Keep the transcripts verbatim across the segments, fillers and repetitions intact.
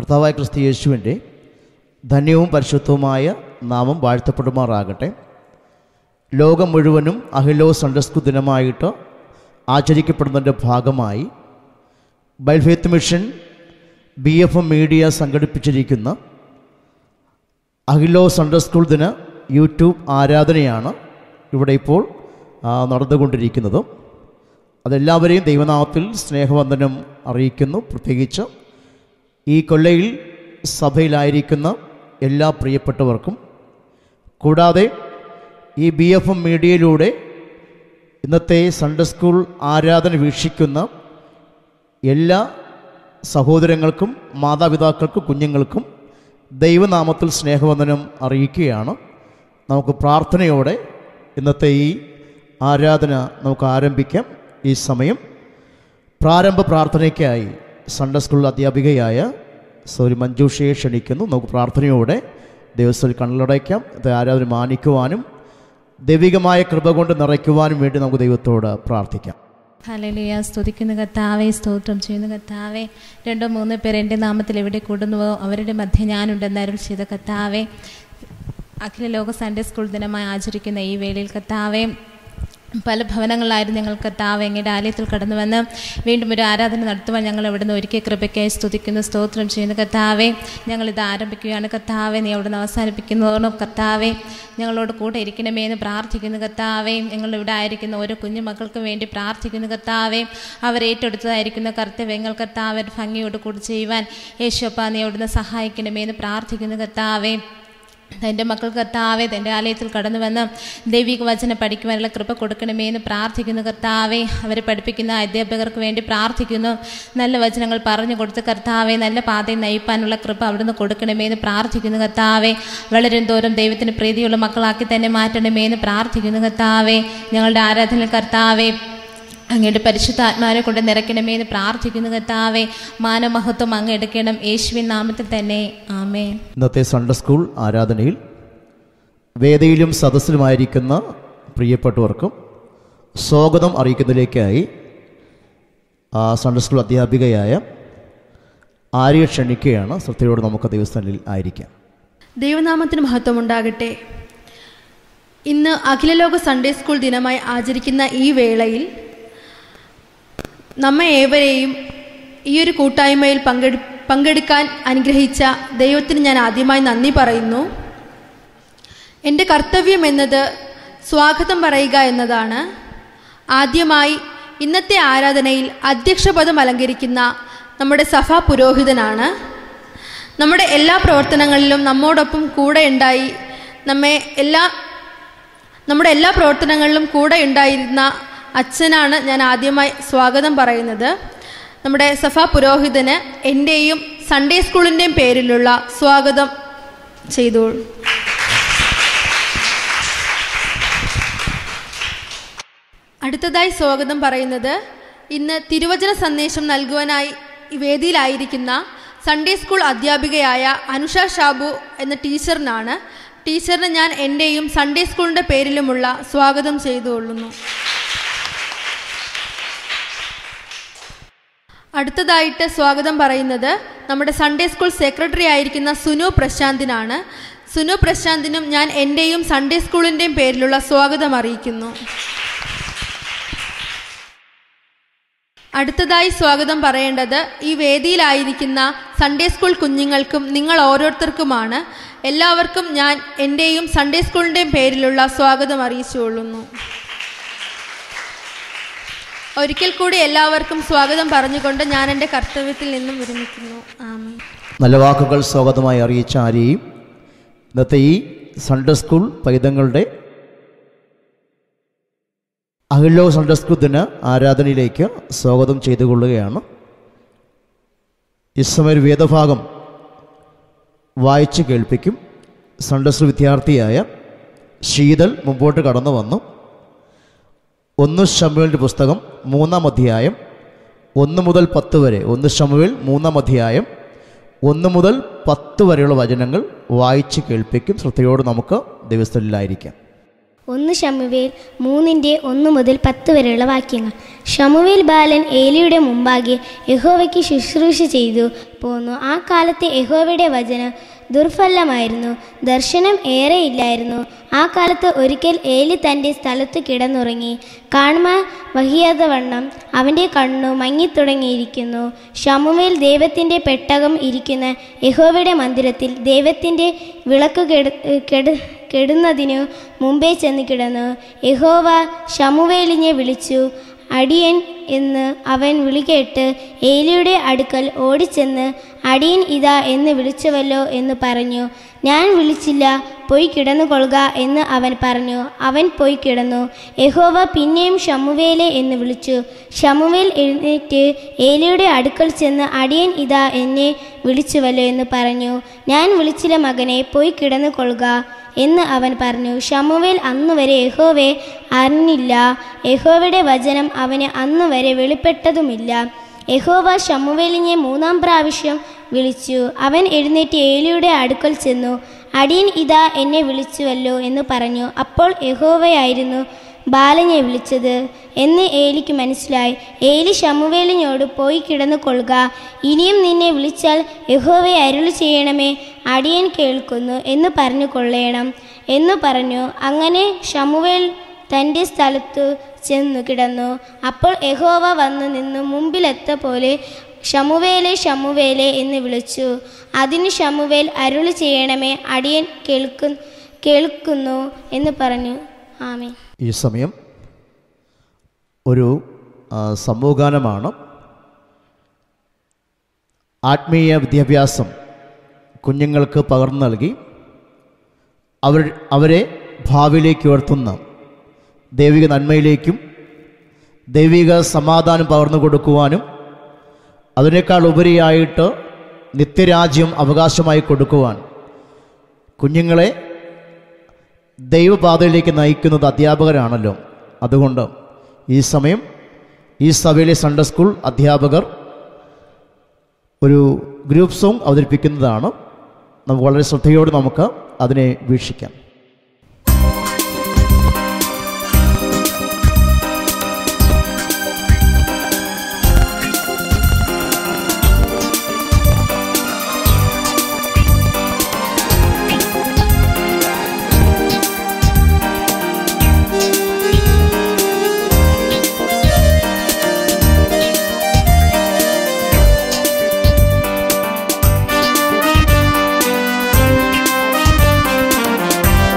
കർത്താവായ ക്രിസ്തു യേശുവിൻ്റെ ധന്യവും പരിശുദ്ധവുമായ നാമം വാഴ്ത്തപ്പെടുമാറാകട്ടെ. ലോകം മുഴുവനും അഹിലോ സൺഡേ സ്കൂൾ ദിനമായിട്ട് ആചരിക്കപ്പെടുന്നതിൻ്റെ ഭാഗമായി Bible Faith Mission B F M media സംഘടിപ്പിച്ചിരിക്കുന്ന അഹിലോ സൺഡേ സ്കൂൾ ദിന യൂട്യൂബ് ആരാധനയാണ് ഇവിടെ ഇപ്പോൾ നടന്നുകൊണ്ടിരിക്കുന്നത്. അതെല്ലാവരെയും ദൈവനാമത്തിൽ സ്നേഹവന്ദനം അറിയിക്കുന്നു. പ്രത്യേകിച്ച് ഈ കൊല്ലയിൽ സഭയിലായിരിക്കുന്ന എല്ലാ പ്രിയപ്പെട്ടവർക്കും, കൂടാതെ ഈ ബി എഫ് എം മീഡിയയിലൂടെ ഇന്നത്തെ സൺഡേ സ്കൂൾ ആരാധന വീക്ഷിക്കുന്ന എല്ലാ സഹോദരങ്ങൾക്കും മാതാപിതാക്കൾക്കും കുഞ്ഞുങ്ങൾക്കും ദൈവനാമത്തിൽ സ്നേഹവന്ദനം അറിയിക്കുകയാണ്. നമുക്ക് പ്രാർത്ഥനയോടെ ഇന്നത്തെ ഈ ആരാധന നമുക്ക് ആരംഭിക്കാം. ഈ സമയം പ്രാരംഭ പ്രാർത്ഥനയ്ക്കായി സൺഡേ സ്കൂൾ അധ്യാപികയായ സൗരി മഞ്ജുഷയെ ക്ഷണിക്കുന്നു. നമുക്ക് പ്രാർത്ഥനയോടെ ദൈവത്തിൽ കണ്ണടയ്ക്കാം. ഇത് ആരാധന മാനിക്കുവാനും ദൈവികമായ കൃപ കൊണ്ട് നിറയ്ക്കുവാനും വേണ്ടി നമുക്ക് ദൈവത്തോട് പ്രാർത്ഥിക്കാം. ഹല്ലേലൂയ. സ്തുതിക്കുന്ന കർത്താവേ, സ്തോത്രം ചെയ്യുന്ന കർത്താവേ, രണ്ടോ മൂന്നോ പേർ എൻ്റെ നാമത്തിൽ എവിടെ കൂടുന്നുവോ അവരുടെ മധ്യ ഞാനുണ്ടെന്ന് അരുൾ ചെയ്ത കർത്താവേ, അഖില ലോക സൺഡേ സ്കൂൾ ദിനമായി ആചരിക്കുന്ന ഈ വേളയിൽ കർത്താവേ, പല ഭവനങ്ങളിലായിരുന്നു ഞങ്ങൾ കർത്താവ് എങ്ങയുടെ ആലയത്തിൽ കടന്നു വന്ന് വീണ്ടും ഒരു ആരാധന നടത്തുവാൻ ഞങ്ങൾ അവിടുന്ന് ഒരിക്കൽ കൃപയ്ക്കായി സ്തുതിക്കുന്നു, സ്തോത്രം ചെയ്യുന്ന കർത്താവേ. ഞങ്ങളിത് ആരംഭിക്കുകയാണ് കർത്താവേ, നീ അവിടുന്ന് അവസാനിപ്പിക്കുന്നതോടും കർത്താവേ ഞങ്ങളോട് കൂടെ ഇരിക്കണമേ എന്ന് പ്രാർത്ഥിക്കുന്നു കർത്താവേ. ഞങ്ങളിവിടെ ആയിരിക്കുന്ന ഓരോ കുഞ്ഞു മക്കൾക്കും വേണ്ടി പ്രാർത്ഥിക്കുന്നു കർത്താവേ. അവർ ഏറ്റെടുത്തതായിരിക്കുന്ന കർത്തവ്യങ്ങൾ കർത്താവ് ഭംഗിയോട് കൂടി ചെയ്യുവാൻ യേശുവപ്പാ നീ അവിടുന്ന് സഹായിക്കണമേ എന്ന് പ്രാർത്ഥിക്കുന്നു കർത്താവേ. എൻ്റെ മക്കൾ കർത്താവേ തൻ്റെ ആലയത്തിൽ കടന്നു വന്ന് ദൈവിക വചനം പഠിക്കുവാനുള്ള കൃപ കൊടുക്കണമേ എന്ന് പ്രാർത്ഥിക്കുന്നു കർത്താവേ. അവരെ പഠിപ്പിക്കുന്ന അധ്യാപകർക്ക് വേണ്ടി പ്രാർത്ഥിക്കുന്നു. നല്ല വചനങ്ങൾ പറഞ്ഞു കൊടുത്ത് കർത്താവേ നല്ല പാതയിൽ നയിപ്പാനുള്ള കൃപ അവിടുന്ന് കൊടുക്കണമേ എന്ന് പ്രാർത്ഥിക്കുന്നു കർത്താവേ. വളരും തോറും ദൈവത്തിന് പ്രീതിയുള്ള മക്കളാക്കി തന്നെ മാറ്റണമേ എന്ന് പ്രാർത്ഥിക്കുന്നു കർത്താവേ. ഞങ്ങളുടെ ആരാധന കർത്താവേ അങ്ങയുടെ പരിശുദ്ധ ആത്മാവിനെ കൊണ്ട് നിറയ്ക്കണമേ എന്ന് പ്രാർത്ഥിക്കുന്നു കർത്താവേ. മാനമഹത്വം അങ്ങ് എടുക്കണം യേശുവിൻ നാമത്തിൽ തന്നെ, ആമേൻ. ഇന്നത്തെ സൺഡേ സ്കൂൾ ആരാധനയിൽ വേദിയിലും സദസ്സിലുമായിരിക്കുന്ന പ്രിയപ്പെട്ടവർക്കും സ്വാഗതം അറിയിക്കുന്നതിലേക്കായി സൺഡേ സ്കൂൾ അധ്യാപികയായ ആര്യ ക്ഷണിക്കുകയാണ്. ശ്രദ്ധയോടെ നമുക്ക് ദൈവസ്ഥാനിൽ ആയിരിക്കാം. ദൈവനാമത്തിന് മഹത്വം ഉണ്ടാകട്ടെ. ഇന്ന് അഖിലലോക സൺഡേ സ്കൂൾ ദിനമായി ആചരിക്കുന്ന ഈ വേളയിൽ നമ്മെ ഏവരെയും ഈ ഒരു കൂട്ടായ്മയിൽ പങ്കെടു പങ്കെടുക്കാൻ അനുഗ്രഹിച്ച ദൈവത്തിന് ഞാൻ ആദ്യമായി നന്ദി പറയുന്നു. എൻ്റെ കർത്തവ്യം എന്നത് സ്വാഗതം പറയുക എന്നതാണ്. ആദ്യമായി ഇന്നത്തെ ആരാധനയിൽ അധ്യക്ഷപദം അലങ്കരിക്കുന്ന നമ്മുടെ സഭാ പുരോഹിതനാണ്. നമ്മുടെ എല്ലാ പ്രവർത്തനങ്ങളിലും നമ്മോടൊപ്പം കൂടെ ഉണ്ടായി നമ്മെ എല്ലാ നമ്മുടെ എല്ലാ പ്രവർത്തനങ്ങളിലും കൂടെ ഉണ്ടായിരുന്ന അച്ഛനാണ് ഞാൻ ആദ്യമായി സ്വാഗതം പറയുന്നത്. നമ്മുടെ സഭാ പുരോഹിതന് എൻ്റെയും സൺഡേ സ്കൂളിൻ്റെയും പേരിലുള്ള സ്വാഗതം ചെയ്തോളൂ. അടുത്തതായി സ്വാഗതം പറയുന്നത് ഇന്ന് തിരുവചന സന്ദേശം നൽകുവാനായി വേദിയിലായിരിക്കുന്ന സൺഡേ സ്കൂൾ അധ്യാപികയായ അനുഷ ഷാബു എന്ന ടീച്ചറിനാണ്. ടീച്ചറിന് ഞാൻ എൻ്റെയും സൺഡേ സ്കൂളിൻ്റെ പേരിലുമുള്ള സ്വാഗതം ചെയ്തുകൊള്ളുന്നു. അടുത്തതായിട്ട് സ്വാഗതം പറയുന്നത് നമ്മുടെ സൺഡേ സ്കൂൾ സെക്രട്ടറി ആയിരിക്കുന്ന സുനു പ്രശാന്തിനാണ്. സുനു പ്രശാന്തിനും ഞാൻ എൻ്റെയും സൺഡേ സ്കൂളിൻ്റെയും പേരിലുള്ള സ്വാഗതം അറിയിക്കുന്നു. അടുത്തതായി സ്വാഗതം പറയേണ്ടത് ഈ വേദിയിലായിരിക്കുന്ന സൺഡേ സ്കൂൾ കുഞ്ഞുങ്ങൾക്കും നിങ്ങൾ ഓരോരുത്തർക്കുമാണ്. എല്ലാവർക്കും ഞാൻ എൻ്റെയും സൺഡേ സ്കൂളിൻ്റെയും പേരിലുള്ള സ്വാഗതം അറിയിച്ചുകൊള്ളുന്നു. ഒരിക്കൽ കൂടി എല്ലാവർക്കും സ്വാഗതം പറഞ്ഞുകൊണ്ട് ഞാൻ എൻ്റെ കർത്തവ്യത്തിൽ നിന്നും വിരമിക്കുന്നു. ആമേൻ. നല്ല വാക്കുകൾ സ്വാഗതമായി അറിയിച്ച ആരെയും ഇന്നത്തെ ഈ സൺഡേ സ്കൂൾ പൈതങ്ങളുടെ അഖിലോ സൺഡേ സ്കൂൾ ദിന ആരാധനയിലേക്ക് സ്വാഗതം ചെയ്തുകൊള്ളുകയാണ്. ഈ സമയം വേദഭാഗം വായിച്ച് കേൾപ്പിക്കും. സൺഡേ സ്കൂൾ വിദ്യാർത്ഥിയായ ശീതൽ മുമ്പോട്ട് കടന്നു വന്നു. ഒന്ന് ശമൂവേലിൻ്റെ പുസ്തകം മൂന്നാം അധ്യായം ഒന്ന് മുതൽ പത്ത് വരെ ഒന്ന് ശമൂവേൽ മൂന്നാം അധ്യായം ഒന്ന് മുതൽ പത്ത് വരെയുള്ള വചനങ്ങൾ വായിച്ച് കേൾപ്പിക്കും. ശ്രദ്ധയോട് നമുക്ക് ദൈവസ്ഥലിലായിരിക്കാം. ഒന്ന് ശമൂവേൽ മൂന്നിൻ്റെ ഒന്ന് മുതൽ പത്ത് വരെയുള്ള വാക്യങ്ങൾ. ശമൂവേൽ ബാലൻ ഏലിയുടെ മുമ്പാകെ യഹോവയ്ക്ക് ശുശ്രൂഷ ചെയ്തു പോന്നു. ആ കാലത്തെ യഹോവയുടെ വചനം ദുർഫലമായിരുന്നു, ദർശനം ഏറെയില്ലായിരുന്നു. ആ കാലത്ത് ഒരിക്കൽ ഏലി തൻ്റെ സ്ഥലത്ത് കിടന്നുറങ്ങി. കാണുവാൻ വഹിയാത്ത വണ്ണം അവൻ്റെ കണ്ണു മങ്ങിത്തുടങ്ങിയിരിക്കുന്നു. ശമൂവേൽ ദൈവത്തിൻ്റെ പെട്ടകം ഇരിക്കുന്ന യഹോവയുടെ മന്ദിരത്തിൽ ദൈവത്തിൻ്റെ വിളക്ക് കെടു കെടു കെടുന്നതിനു മുമ്പേ ചെന്ന് കിടന്നു. യഹോവ ശമൂവേലിനെ വിളിച്ചു. അടിയൻ എന്ന് അവൻ വിളികേട്ട് ഏലിയുടെ അടുക്കൽ ഓടിച്ചെന്ന് അടിയൻ ഇതാ എന്ന് വിളിച്ചുവല്ലോ എന്ന് പറഞ്ഞു. ഞാൻ വിളിച്ചില്ല, പോയി കിടന്നുകൊള്ളുക എന്ന് അവൻ പറഞ്ഞു. അവൻ പോയി കിടന്നു. യഹോവ പിന്നെയും ശമൂവേലെ എന്ന് വിളിച്ചു. ശമൂവേൽ എഴുന്നേറ്റ് ഏലിയുടെ അടുക്കൽ ചെന്ന് അടിയൻ ഇതാ എന്നെ വിളിച്ചുവല്ലോ എന്ന് പറഞ്ഞു. ഞാൻ വിളിച്ചില്ല മകനെ, പോയി കിടന്നുകൊള്ളുക എന്ന് അവൻ പറഞ്ഞു. ശമൂവേൽ അന്നുവരെ യഹോവയെ അറിഞ്ഞില്ല. യഹോവയുടെ വചനം അവന് അന്നുവരെ വെളിപ്പെട്ടതുമില്ല. യഹോവ ശമൂവേലിനെ മൂന്നാം പ്രാവശ്യം വിളിച്ചു. അവൻ എഴുന്നേറ്റ് ഏലിയുടെ അടുക്കൽ ചെന്നു. അടിയൻ ഇതാ എന്നെ വിളിച്ചുവല്ലോ എന്ന് പറഞ്ഞു. അപ്പോൾ യഹോവയായിരുന്നു ബാലനെ വിളിച്ചത് എന്ന് ഏലിക്ക് മനസ്സിലായി. ഏലി ശമൂവേലിനോട് പോയി കിടന്നുകൊള്ളുക, ഇനിയും നിന്നെ വിളിച്ചാൽ യഹോവയെ അരുളി ചെയ്യണമേ, അടിയൻ കേൾക്കുന്നു എന്ന് പറഞ്ഞു കൊള്ളേണം എന്ന് പറഞ്ഞു. അങ്ങനെ ശമൂവേൽ തൻ്റെ സ്ഥലത്തു ചെന്നു കിടന്നു. അപ്പോൾ യഹോവ വന്നു നിന്ന് മുമ്പിലെത്ത പോലെ ശമൂവേലേ ശമൂവേലേ എന്ന് വിളിച്ചു. അതിന് ശമൂവേൽ അരുളി ചെയ്യണമേ, അടിയൻ കേൾക്കു കേൾക്കുന്നു എന്ന് പറഞ്ഞു. ആമേൻ. ഈ സമയം ഒരു സമൂഹഗാനമാണ്. ആത്മീയ വിദ്യാഭ്യാസം കുഞ്ഞുങ്ങൾക്ക് പകർന്നു നൽകി അവർ അവരെ ഭാവിയിലേക്ക് ഉയർത്തുന്ന ദൈവിക നന്മയിലേക്കും ദൈവിക സമാധാനം പകർന്നു കൊടുക്കുവാനും അതിനേക്കാൾ ഉപരിയായിട്ട് നിത്യരാജ്യം അവകാശമായി കൊടുക്കുവാൻ കുഞ്ഞുങ്ങളെ ദൈവപാതയിലേക്ക് നയിക്കുന്നത് അധ്യാപകരാണല്ലോ. അതുകൊണ്ട് ഈ സമയം ഈ സഭയിലെ സൺഡേ സ്കൂൾ അധ്യാപകർ ഒരു ഗ്രൂപ്പ് സോങ് അവതരിപ്പിക്കുന്നതാണ്. നമുക്ക് വളരെ ശ്രദ്ധയോടെ നമുക്ക് അതിനെ വീക്ഷിക്കാം. ും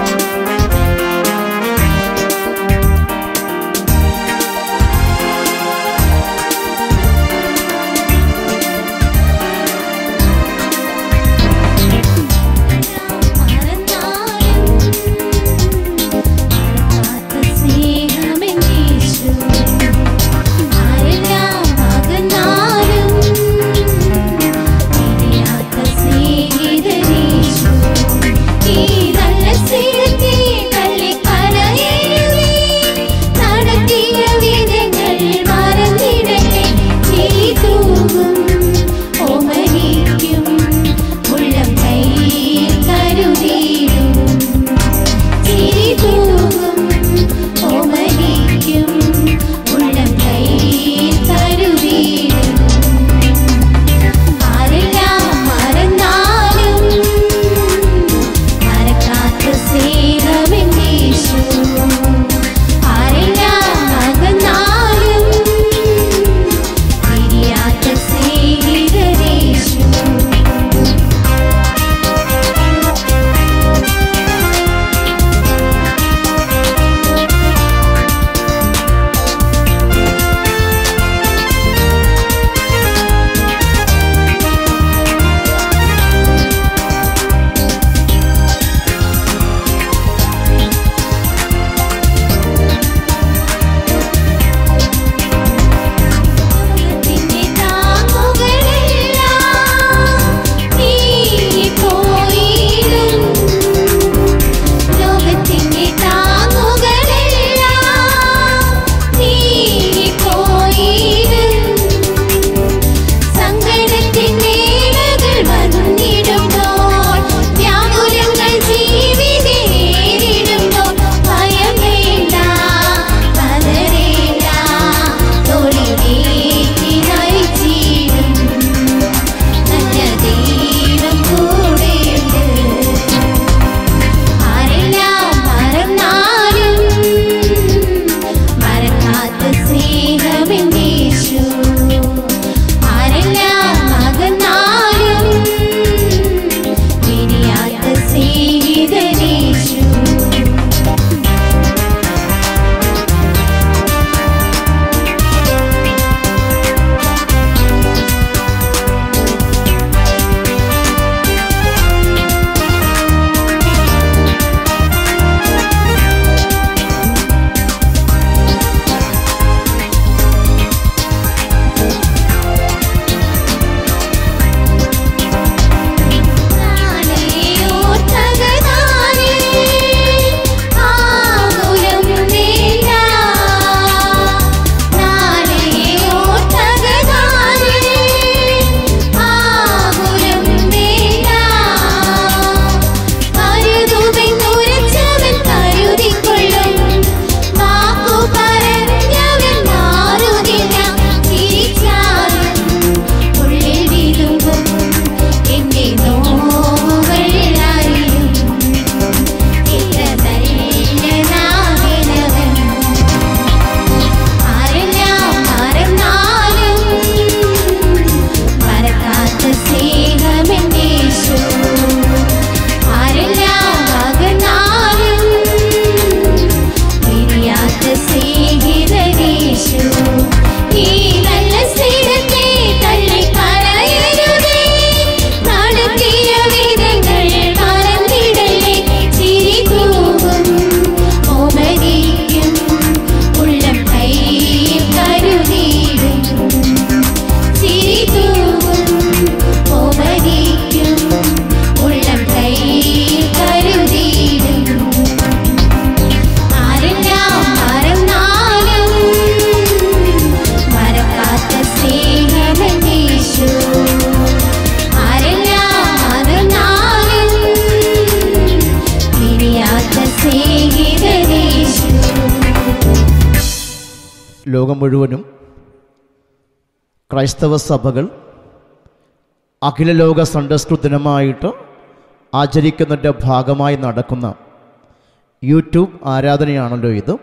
ലോകം മുഴുവനും ക്രൈസ്തവ സഭകൾ അഖില ലോക സൺഡേ സ്കൂൾ ദിനമായിട്ട് ആചരിക്കുന്നതിൻ്റെ ഭാഗമായി നടക്കുന്ന യൂട്യൂബ് ആരാധനയാണല്ലോ ഇത്.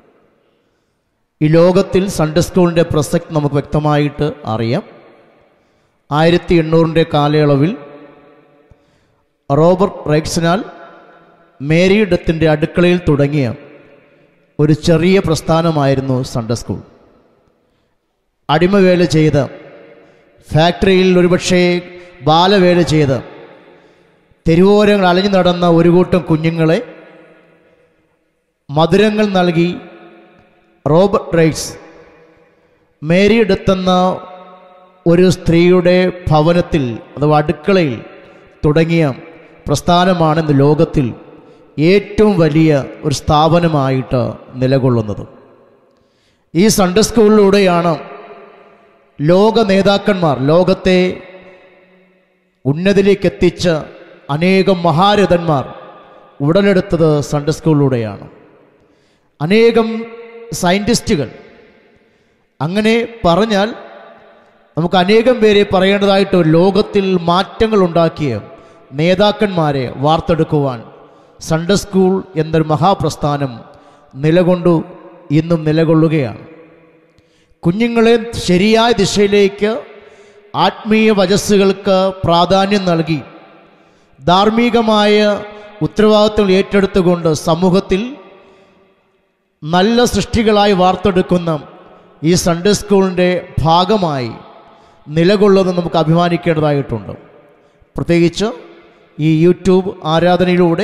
ഈ ലോകത്തിൽ സൺഡേ സ്കൂളിൻ്റെ പ്രസക്തി നമുക്ക് വ്യക്തമായിട്ട് അറിയാം. ആയിരത്തി എണ്ണൂറിൻ്റെ കാലയളവിൽ റോബർട്ട് റൈറ്റ്സിനാൽ മേരി ഡത്തിൻ്റെ അടുക്കളയിൽ തുടങ്ങിയ ഒരു ചെറിയ പ്രസ്ഥാനമായിരുന്നു സൺഡേ സ്കൂൾ. അടിമവേല ചെയ്ത്, ഫാക്ടറിയിൽ ഒരുപക്ഷേ ബാലവേല ചെയ്ത്, തെരുവോരങ്ങൾ അലഞ്ഞു നടന്ന ഒരു കൂട്ടം കുഞ്ഞുങ്ങളെ മധുരങ്ങൾ നൽകി റോബർട്ട് റൈറ്റ്സ് മേരി ഡത്തെന്ന ഒരു സ്ത്രീയുടെ ഭവനത്തിൽ അഥവാ അടുക്കളയിൽ തുടങ്ങിയ പ്രസ്ഥാനമാണ് ഇന്ന് ലോകത്തിൽ ഏറ്റവും വലിയ ഒരു സ്ഥാപനമായിട്ട് നിലകൊള്ളുന്നത്. ഈ സൺഡേ സ്കൂളിലൂടെയാണ് ലോക നേതാക്കന്മാർ ലോകത്തെ ഉന്നതിയിലേക്ക് എത്തിച്ച അനേകം മഹാരഥന്മാർ ഉടലെടുത്തത് സൺഡേ സ്കൂളിലൂടെയാണ്. അനേകം സയൻറ്റിസ്റ്റുകൾ, അങ്ങനെ പറഞ്ഞാൽ നമുക്ക് അനേകം പേരെ പറയേണ്ടതായിട്ട് ലോകത്തിൽ മാറ്റങ്ങൾ ഉണ്ടാക്കിയ നേതാക്കന്മാരെ വാർത്തെടുക്കുവാൻ സൺഡേ സ്കൂൾ എന്നൊരു മഹാപ്രസ്ഥാനം നിലകൊണ്ടു ഇന്നും നിലകൊള്ളുകയാണ്. കുഞ്ഞുങ്ങളെ ശരിയായ ദിശയിലേക്ക് ആത്മീയ വചസ്സുകൾക്ക് പ്രാധാന്യം നൽകി ധാർമ്മികമായ ഉത്തരവാദിത്തങ്ങൾ ഏറ്റെടുത്തുകൊണ്ട് സമൂഹത്തിൽ നല്ല സൃഷ്ടികളായി വാർത്തെടുക്കുന്ന ഈ സൺഡേ സ്കൂളിൻ്റെ ഭാഗമായി നിലകൊള്ളുന്നത് നമുക്ക് അഭിമാനിക്കേണ്ടതായിട്ടുണ്ട്. പ്രത്യേകിച്ച് ഈ യൂട്യൂബ് ആരാധനയിലൂടെ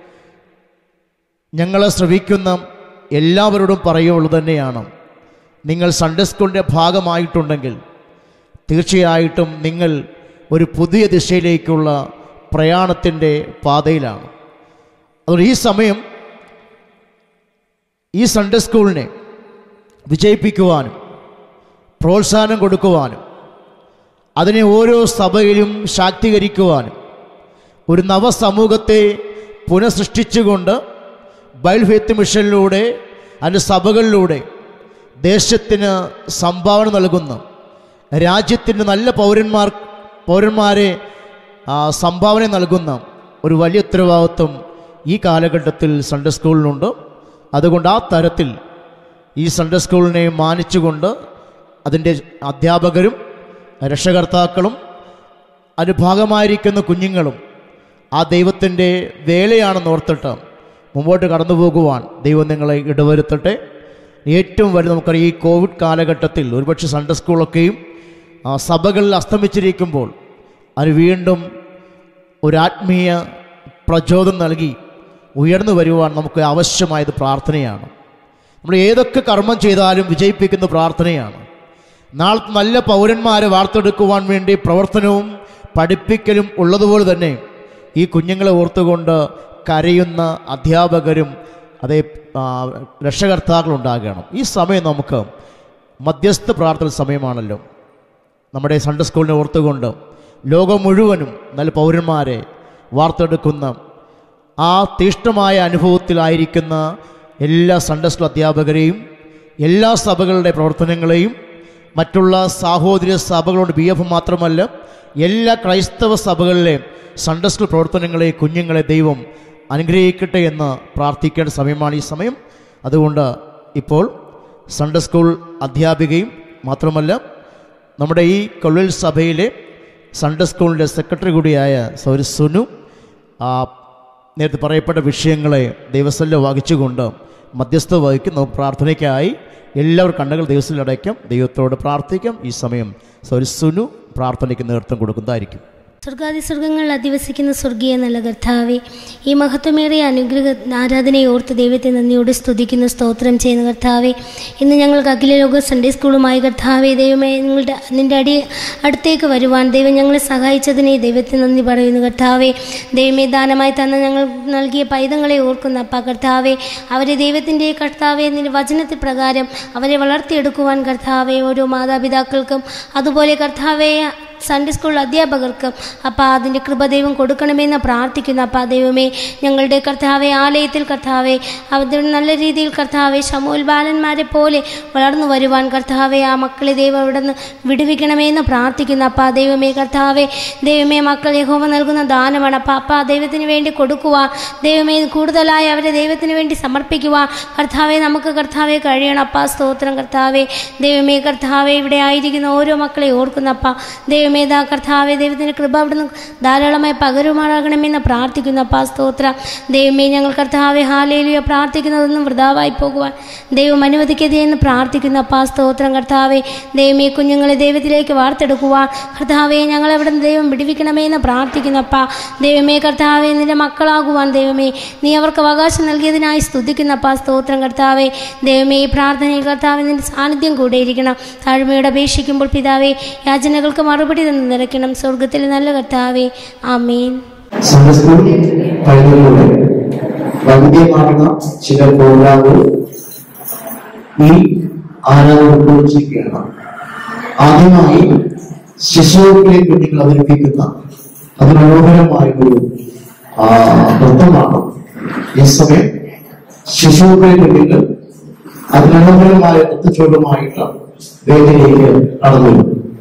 ഞങ്ങളെ ശ്രവിക്കുന്ന എല്ലാവരോടും പറയുള്ളത് തന്നെയാണ്, നിങ്ങൾ സൺഡേ സ്കൂളിൻ്റെ ഭാഗമായിട്ടുണ്ടെങ്കിൽ തീർച്ചയായിട്ടും നിങ്ങൾ ഒരു പുതിയ ദിശയിലേക്കുള്ള പ്രയാണത്തിൻ്റെ പാതയിലാണ്. അതുകൊണ്ട് ഈ സമയം ഈ സൺഡേ സ്കൂളിനെ വിജയിപ്പിക്കുവാനും പ്രോത്സാഹനം കൊടുക്കുവാനും അതിനെ ഓരോ സഭയിലും ശാക്തീകരിക്കുവാനും ഒരു നവസമൂഹത്തെ പുനഃസൃഷ്ടിച്ചുകൊണ്ട് ബൈബിൾ ഫെയ്ത്ത് മിഷനിലൂടെ അതിൻ്റെ സഭകളിലൂടെ ദേശത്തിന് സംഭാവന നൽകുന്ന, രാജ്യത്തിൻ്റെ നല്ല പൗരന്മാർ പൗരന്മാരെ സംഭാവന നൽകുന്ന ഒരു വലിയ ഉത്തരവാദിത്വം ഈ കാലഘട്ടത്തിൽ സൺഡേ സ്കൂളിനുണ്ട്. അതുകൊണ്ട് ആ തരത്തിൽ ഈ സൺഡേ സ്കൂളിനെ മാനിച്ചുകൊണ്ട് അതിൻ്റെ അധ്യാപകരും രക്ഷകർത്താക്കളും അതിന് ഭാഗമായിരിക്കുന്ന കുഞ്ഞുങ്ങളും ആ ദൈവത്തിൻ്റെ വേലയാണെന്ന് ഓർത്തിട്ട് മുമ്പോട്ട് കടന്നു പോകുവാൻ ദൈവം നിങ്ങളെ ഇടവരുത്തട്ടെ. ഏറ്റവും വലുത് നമുക്കറിയാം, ഈ കോവിഡ് കാലഘട്ടത്തിൽ ഒരുപക്ഷെ സൺഡേ സ്കൂളൊക്കെയും സഭകളിൽ അസ്തമിച്ചിരിക്കുമ്പോൾ അത് വീണ്ടും ഒരു ആത്മീയ പ്രചോദനം നൽകി ഉയർന്നു വരുവാൻ നമുക്ക് ആവശ്യമായത് പ്രാർത്ഥനയാണ്. നമ്മൾ ഏതൊക്കെ കർമ്മം ചെയ്താലും വിജയിപ്പിക്കുന്ന പ്രാർത്ഥനയാണ്. നാളെ നല്ല പൗരന്മാരെ വാർത്തെടുക്കുവാൻ വേണ്ടി പ്രവർത്തനവും പഠിപ്പിക്കലും ഉള്ളതുപോലെ തന്നെ ഈ കുഞ്ഞുങ്ങളെ ഓർത്തുകൊണ്ട് കരയുന്ന അധ്യാപകരും അതേ രക്ഷകർത്താക്കളുണ്ടാകണം. ഈ സമയം നമുക്ക് മധ്യസ്ഥ പ്രാർത്ഥന സമയമാണല്ലോ. നമ്മുടെ സൺഡേ സ്കൂളിനെ ഓർത്തുകൊണ്ട് ലോകം മുഴുവനും നല്ല പൗരന്മാരെ വാർത്തെടുക്കുന്ന ആ തീഷ്ണമായ അനുഭവത്തിലായിരിക്കുന്ന എല്ലാ സൺഡേ സ്കൂൾ അധ്യാപകരെയും എല്ലാ സഭകളുടെ പ്രവർത്തനങ്ങളെയും മറ്റുള്ള സാഹോദര്യ സഭകളുടെ ബി എഫ് മാത്രമല്ല എല്ലാ ക്രൈസ്തവ സഭകളിലെ സൺഡേ സ്കൂൾ പ്രവർത്തനങ്ങളെ കുഞ്ഞുങ്ങളെ ദൈവം അനുഗ്രഹിക്കട്ടെ എന്ന് പ്രാർത്ഥിക്കേണ്ട സമയമാണ് ഈ സമയം. അതുകൊണ്ട് ഇപ്പോൾ സൺഡേ സ്കൂൾ അധ്യാപികയും മാത്രമല്ല നമ്മുടെ ഈ കൊള്ളിൽ സഭയിലെ സൺഡേ സ്കൂളിൻ്റെ സെക്രട്ടറി കൂടിയായ സൗരി സുനു നേരത്തെ പറയപ്പെട്ട വിഷയങ്ങളെ ദൈവസ്ഥലിൽ വഹിച്ചുകൊണ്ട് മധ്യസ്ഥ വഹിക്കും. നമുക്ക് പ്രാർത്ഥനയ്ക്കായി എല്ലാവരും കണ്ണുകൾ ദൈവസ്ഥലിൽ അടയ്ക്കാം, ദൈവത്തോട് പ്രാർത്ഥിക്കാം. ഈ സമയം സൗരി സുനു പ്രാർത്ഥനയ്ക്ക് നേതൃത്വം കൊടുക്കുന്നതായിരിക്കും. സ്വർഗാദി സ്വർഗങ്ങളിൽ അധിവസിക്കുന്ന സ്വർഗീയ നല്ല കർത്താവേ, ഈ മഹത്വമേറിയ അനുഗ്രഹ ആരാധനയെ ഓർത്ത് ദൈവത്തെ നന്ദിയോടെ സ്തുതിക്കുന്ന സ്തോത്രം ചെയ്യുന്ന കർത്താവേ, ഇന്ന് ഞങ്ങൾക്ക് അഖില ലോക സൺഡേ സ്കൂളുമായി കർത്താവേ ദൈവമേ നിങ്ങളുടെ നിൻ്റെ അടി അടുത്തേക്ക് വരുവാൻ ദൈവം ഞങ്ങളെ സഹായിച്ചതിനെ ദൈവത്തെ നന്ദി പറയുന്നു കർത്താവേ. ദൈവമേ ദാനമായി തന്ന ഞങ്ങൾ നൽകിയ പൈതങ്ങളെ ഓർക്കുന്ന അപ്പ കർത്താവേ, അവരെ ദൈവത്തിൻ്റെ കർത്താവേ നിൻ്റെ വചനത്തിൽ പ്രകാരം അവരെ വളർത്തിയെടുക്കുവാൻ കർത്താവേ ഓരോ മാതാപിതാക്കൾക്കും അതുപോലെ കർത്താവേ സൺഡേ സ്കൂൾ അധ്യാപകർക്കും അപ്പം അതിൻ്റെ കൃപ ദൈവം കൊടുക്കണമെന്ന് പ്രാർത്ഥിക്കുന്നു. അപ്പം ദൈവമേ, ഞങ്ങളുടെ കർത്താവെ ആലയത്തിൽ കർത്താവെ അവർ നല്ല രീതിയിൽ കർത്താവെ ശമൂൽ ബാലന്മാരെ പോലെ വളർന്നു വരുവാൻ കർത്താവെ ആ മക്കളെ ദൈവം അവിടെ നിന്ന് വിടുവിക്കണമെന്ന് പ്രാർത്ഥിക്കുന്നു. അപ്പം ദൈവമേ കർത്താവെ, ദൈവമേ മക്കൾ യഹോവ നൽകുന്ന ദാനമാണ്. അപ്പം അപ്പം ദൈവത്തിന് വേണ്ടി കൊടുക്കുവാൻ, ദൈവമേ കൂടുതലായി അവരെ ദൈവത്തിന് വേണ്ടി സമർപ്പിക്കുവാൻ കർത്താവെ നമുക്ക് കർത്താവെ കഴിയണം. അപ്പം സ്തോത്രം കർത്താവെ. ദൈവമേ കർത്താവെ, ഇവിടെ ആയിരിക്കുന്ന ഓരോ മക്കളെ ഓർക്കുന്നപ്പ ദൈവമേ ദാ കർത്താവെ ദൈവത്തിൻ്റെ കൃപ അവിടുന്ന് ധാരാളമായി പകരുമാറാകണമെന്ന് പ്രാർത്ഥിക്കുന്നപ്പ സ്തോത്രം. ദൈവമേ ഞങ്ങൾ കർത്താവെ ഹാലേലുയ പ്രാർത്ഥിക്കുന്നതൊന്നും വൃഥാവായി പോകുവാൻ ദൈവം അനുവദിക്കതയെന്ന് പ്രാർത്ഥിക്കുന്നപ്പ സ്തോത്രം കർത്താവെ. ദൈവമേ കുഞ്ഞുങ്ങളെ ദൈവത്തിലേക്ക് വാർത്തെടുക്കുവാൻ കർത്താവെ ഞങ്ങളെ അവിടെ നിന്ന് ദൈവം വിടുവിക്കണമെന്ന് പ്രാർത്ഥിക്കുന്നപ്പ ദൈവമേ കർത്താവെ നിന്റെ മക്കളാകുവാൻ ദൈവമേ നീ അവർക്ക് അവകാശം നൽകിയതിനായി സ്തുതിക്കുന്നപ്പ സ്തോത്രം കർത്താവെ. ദൈവമേ ഈ പ്രാർത്ഥനയിൽ കർത്താവെ നിന്റെ സാന്നിധ്യം കൂടെ ഇരിക്കണം. താഴ്മയോടെ അപേക്ഷിക്കുമ്പോൾ പിതാവേ യാചനകൾക്ക് മറുപടി തന്ന് നിറയ്ക്കണം. സ്വർഗത്തിലെ നല്ല കർത്താവേ, ആമേൻ. വൈവിധ്യമാർന്ന ചില പ്രോഗ്രാമുകൾ ഈ ആരാധന ഉൾക്കൊള്ളിച്ചിരിക്കുകയാണ്. ആദ്യമായി ശിശുക്കളെ കുഞ്ഞുങ്ങൾ അവതരിപ്പിക്കുന്ന അതിമനോഹരമായൊരു നൃത്തമാണ്. ഈ സമയം ശിശുക്കളെ കുഞ്ഞുങ്ങൾ അതിമനോഹരമായ നൃത്തച്ചോടുമായിട്ട് വേദിയിലേക്ക് കടന്നു.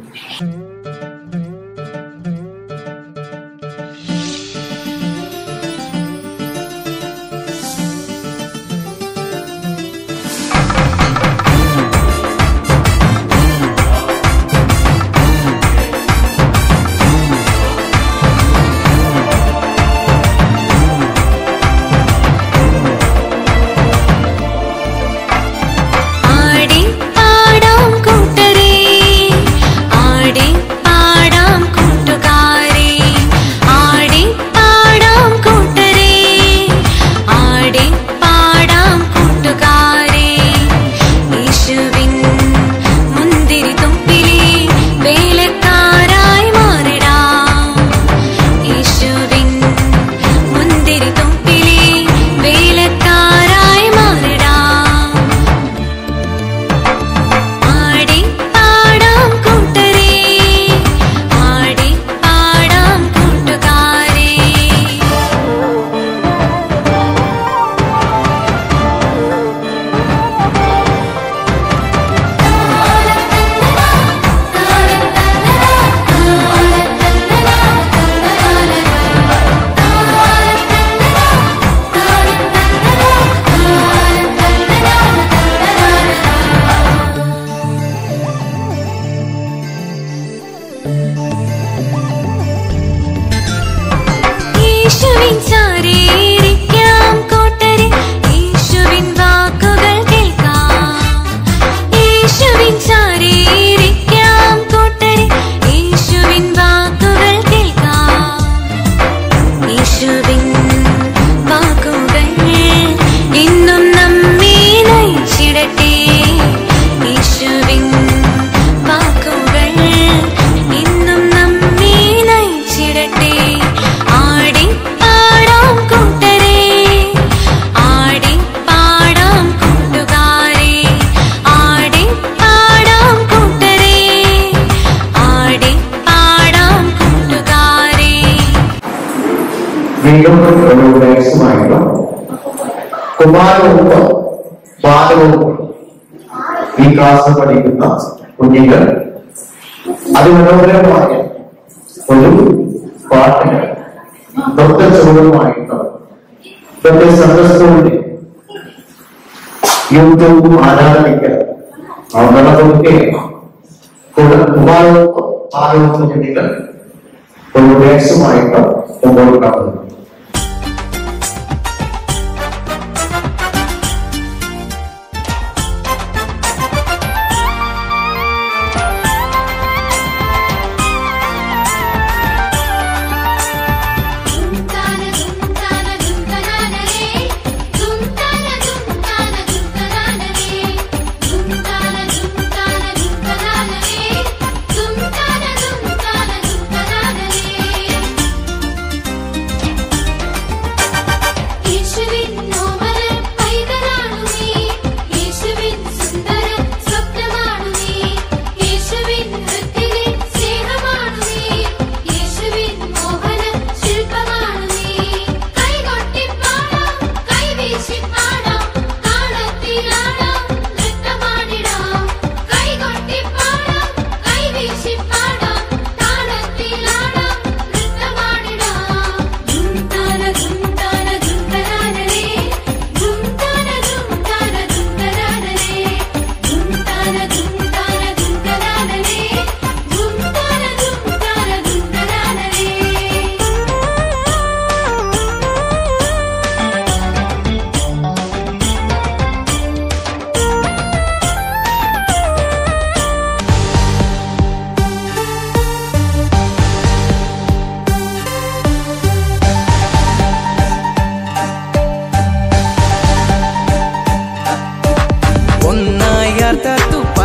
വീണ്ടും ഒരു ഉപദേശമായിട്ട് കുമാരവകുപ്പ് ബാലവകുപ്പ് ഈ ക്ലാസ് പഠിക്കുന്ന കുഞ്ഞുങ്ങൾ അതിമനോഹരമായ ഒരു പാട്ടിന് നൃത്തച്ചുവടുമായിട്ട് ഇന്നത്തെ സന്ദർശനത്തിന്റെ യൂട്യൂബ് ആരാധനയ്ക്ക് നടത്തുകയാണ്. കുമാരവകുപ്പ് ബാലവകുപ്പ് കുഞ്ഞുങ്ങൾ ഒരു ഉപദേശമായിട്ട് മുമ്പോട്ട് കടന്നു.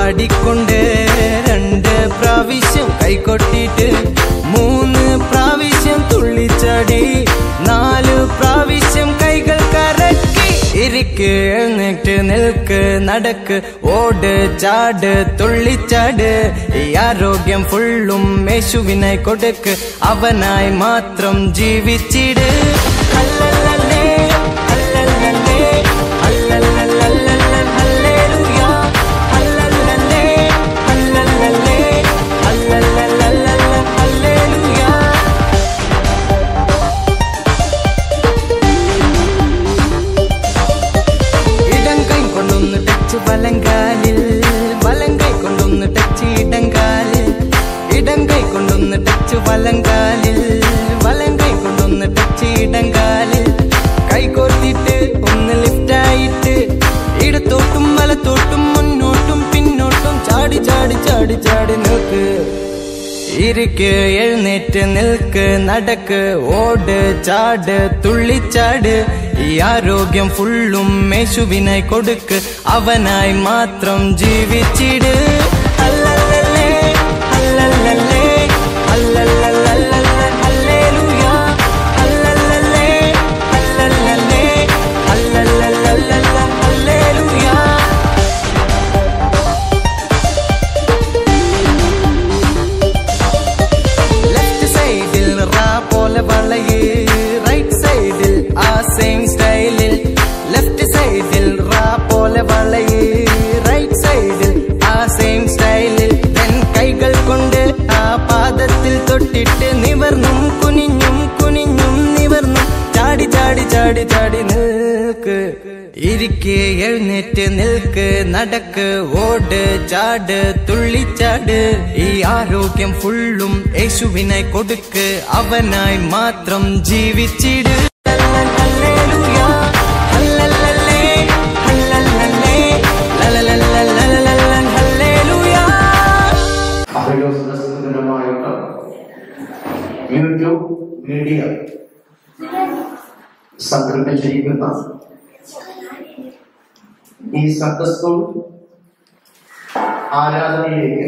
പാടിക്കൊണ്ട് രണ്ട് പ്രാവശ്യം കൈകൊട്ടിട്ട് മൂന്ന് പ്രാവശ്യം തുള്ളിച്ചാടി നാല് പ്രാവശ്യം കൈകൾ കറക്കി ഇരിക്ക് എഴുന്നേറ്റ് നിൽക്ക് നടക്ക് ഓട് ചാട് തുള്ളിച്ചാട് ഈ ആരോഗ്യം ഫുള്ളും യേശുവിനായി കൊടുക്ക് അവനായി മാത്രം ജീവിച്ചിട് അല്ലല്ലല്ലേ അല്ലല്ലല്ലേ അല്ലല്ലല്ലല്ല ഹല്ലേലൂയ അല്ലല്ലല്ലേ അല്ലല്ലല്ലേ അല്ലല്ലല്ലല്ല ഹല്ലേലൂയ ഇടം കൈ കൊണ്ടൊന്ന് ടച്ച് വലങ്കാലിൽ വലം കൈ കൊണ്ടൊന്ന് ടച്ച് ഇടങ്കാലിൽ ഇടം കൈ കൊണ്ടൊന്ന് ടച്ച് വലങ്കാലിൽ വലം കൈ കൊണ്ടൊന്ന് ടച്ച് ഇടങ്കാലിൽ കൈ കോർത്തിട്ട് ഒന്ന് ലിഫ്റ്റായിട്ട് ഇടത്തോട്ടും വലത്തോട്ടും മുന്നോട്ടും പിന്നോട്ടും ചാടി ചാടി ചാടി ചാടി നിൽക്ക് ഇരിക്ക് എഴുന്നേറ്റ് നിൽക്ക് നടക്ക് ഓട് ചാട് തുള്ളിച്ചാട് ഈ ആരോഗ്യം ഫുള്ളും യേശുവിനായി കൊടുക്ക് അവനായി മാത്രം ജീവിച്ചിട് അല്ലല്ലല്ലേ അല്ലല്ലല്ലേ അല്ലല്ലല്ലല്ല ഹല്ലേലൂയ അല്ലല്ലല്ലേ അല്ലല്ലല്ലേ അല്ലല്ലല്ലല്ല ഹല്ലേലൂയ ലെഫ്റ്റ് സൈഡിൽ റാ പോലെ വളയേ റൈറ്റ് സൈഡിൽ ആ സെയിം സ്റ്റൈലിൽ ലെഫ്റ്റ് സൈഡിൽ റാ പോലെ വളയേ റൈറ്റ് സൈഡിൽ ആ സെയിം സ്റ്റൈലിൽ കൈകൾ കൊണ്ട് ആ പാദത്തിൽ തൊട്ടിട്ട് നിവർന്നും കുനിഞ്ഞും കുനിഞ്ഞും നിവർന്നും ചാടി ചാടി ചാടി ചാടി നിൽക്ക് ഇരിക്ക് എഴുന്നേറ്റ് നിൽക്ക് നടക്ക് ഓട് ചാട് തുള്ളിച്ചാട് ഈ ആരോഗ്യം ഫുള്ളും യേശുവിനായി കൊടുക്ക് അവനായി മാത്രം ജീവിച്ചിട് ഹല്ലേലൂയ ഹല്ലേലല്ലേ ഹല്ലേലല്ലേ ലലലലലലല ഹല്ലേലൂയ ദിനമായിട്ട് യൂട്യൂബ് മീഡിയ സംഘടിപ്പിച്ചിരിക്കുന്ന ഈ സൺഡേ സ്കൂൾ ആരാധനയിലേക്ക്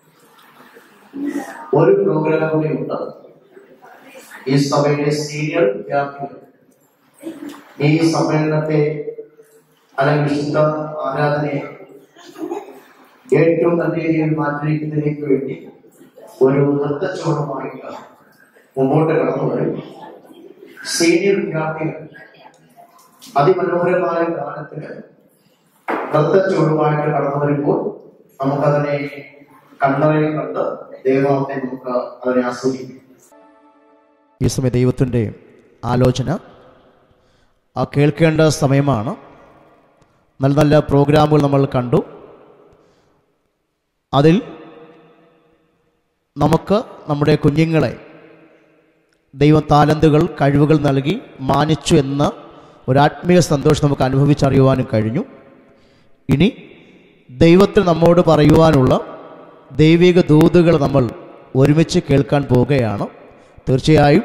ഒരു പ്രോഗ്രാം കൂടി ഉണ്ട്. ഈ സഭയിലെ സീനിയർ വിദ്യാർത്ഥികൾ ഈ സമ്മേളനത്തെ അല്ലെങ്കിൽ വിശുദ്ധ ആരാധനയെ ഏറ്റവും നല്ല രീതിയിൽ മാറ്റിയിരിക്കുന്നതിലേക്ക് വേണ്ടി ഒരു നൃത്തച്ചുവടുമായിട്ട് മുമ്പോട്ട് കടന്നു വരും. സീനിയർ വിദ്യാർത്ഥികൾ അതിമനോഹരമായ ഗാനത്തിന് നൃത്തച്ചുവടുമായിട്ട് കടന്നു വരുമ്പോൾ നമുക്കതിനെ കണ്ണവരെ കണ്ട് ദൈവത്തെ നമുക്ക് അതിനെ ആസ്വദിക്കും. ഈ സമയം ദൈവത്തിൻ്റെ ആലോചന ആ കേൾക്കേണ്ട സമയമാണ്. നല്ല നല്ല പ്രോഗ്രാമുകൾ നമ്മൾ കണ്ടു. അതിൽ നമുക്ക് നമ്മുടെ കുഞ്ഞുങ്ങളെ ദൈവം താലന്തുകൾ കഴിവുകൾ നൽകി മാനിച്ചു എന്ന ഒരാത്മീയ സന്തോഷം നമുക്ക് അനുഭവിച്ചറിയുവാനും കഴിഞ്ഞു. ഇനി ദൈവത്തിന് നമ്മോട് പറയുവാനുള്ള ദൈവിക ദൂതുകൾ നമ്മൾ ഒരുമിച്ച് കേൾക്കാൻ പോവുകയാണ്. തീർച്ചയായും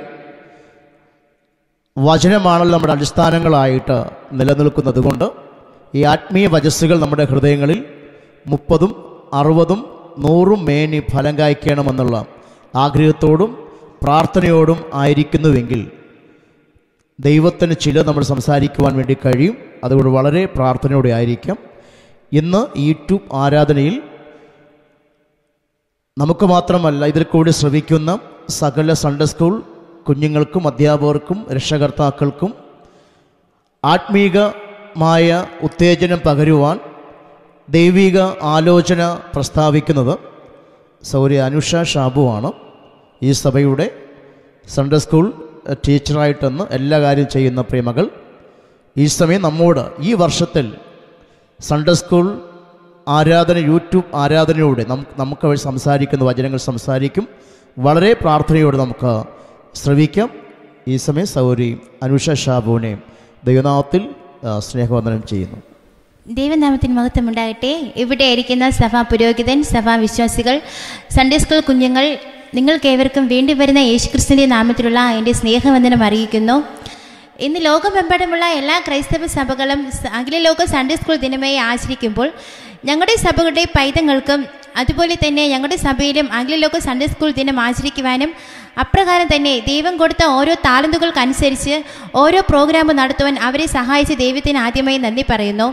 വചനമാണല്ലോ നമ്മുടെ അടിസ്ഥാനങ്ങളായിട്ട് നിലനിൽക്കുന്നത് കൊണ്ട് ഈ ആത്മീയ വചസ്സുകൾ നമ്മുടെ ഹൃദയങ്ങളിൽ മുപ്പതും അറുപതും നൂറും മേനി ഫലം കായ്ക്കണമെന്നുള്ള ആഗ്രഹത്തോടും പ്രാർത്ഥനയോടും ആയിരിക്കുന്നുവെങ്കിൽ ദൈവത്തിന് ചില നമ്മൾ സംസാരിക്കുവാൻ വേണ്ടി കഴിയും. അതുകൊണ്ട് വളരെ പ്രാർത്ഥനയോടെ ആയിരിക്കാം. ഇന്ന് യൂട്യൂബ് ആരാധനയിൽ നമുക്ക് മാത്രമല്ല ഇതിൽ കൂടി ശ്രവിക്കുന്ന സകല സൺഡേ സ്കൂൾ കുഞ്ഞുങ്ങൾക്കും അധ്യാപകർക്കും രക്ഷകർത്താക്കൾക്കും ആത്മീകമായ ഉത്തേജനം പകരുവാൻ ദൈവിക ആലോചന പ്രസ്താവിക്കുന്നത് സൗര്യ അനുഷ ഷാബുവാണ്. ഈ സഭയുടെ സൺഡേ സ്കൂൾ ടീച്ചറായിട്ടെന്ന് എല്ലാ കാര്യം ചെയ്യുന്ന പ്രിയമകൾ ഈ സമയം നമ്മോട് ഈ വർഷത്തിൽ സൺഡേ സ്കൂൾ ആരാധന യൂട്യൂബ് ആരാധനയോടെ നമുക്ക് നമുക്ക് വഴി സംസാരിക്കുന്ന വചനങ്ങൾ സംസാരിക്കും. വളരെ പ്രാർത്ഥനയോടെ നമുക്ക് ശ്രവിക്കാം. ഈ സമയം സൗരി അനുഷ ഷാബുവിനെ ദൈവനാമത്തിൽ സ്നേഹവന്ദനം ചെയ്യുന്നു. ദൈവനാമത്തിന് മഹത്വമുണ്ടാകട്ടെ. ഇവിടെ ഇരിക്കുന്ന സഭാ പുരോഹിതൻ, സഭാ വിശ്വാസികൾ, സൺഡേ സ്കൂൾ കുഞ്ഞുങ്ങൾ, നിങ്ങൾക്കേവർക്കും വേണ്ടി വരുന്ന യേശുക്രിസ്തുവിൻ്റെ നാമത്തിലുള്ള എൻ്റെ സ്നേഹവന്ദനം അറിയിക്കുന്നു. ഇന്ന് ലോകമെമ്പാടുമുള്ള എല്ലാ ക്രൈസ്തവ സഭകളും അഖില ലോക സൺഡേ സ്കൂൾ ദിനമായി ആചരിക്കുമ്പോൾ ഞങ്ങളുടെ സഭകളുടെ പൈതങ്ങൾക്കും അതുപോലെ തന്നെ ഞങ്ങളുടെ സഭയിലും അഖില ലോക സൺഡേ സ്കൂൾ ദിനം ആചരിക്കുവാനും അപ്രകാരം തന്നെ ദൈവം കൊടുത്ത ഓരോ താലന്തുകൾക്കനുസരിച്ച് ഓരോ പ്രോഗ്രാം നടത്തുവാൻ അവരെ സഹായിച്ച ദൈവത്തിന് ആദ്യമായി നന്ദി പറയുന്നു.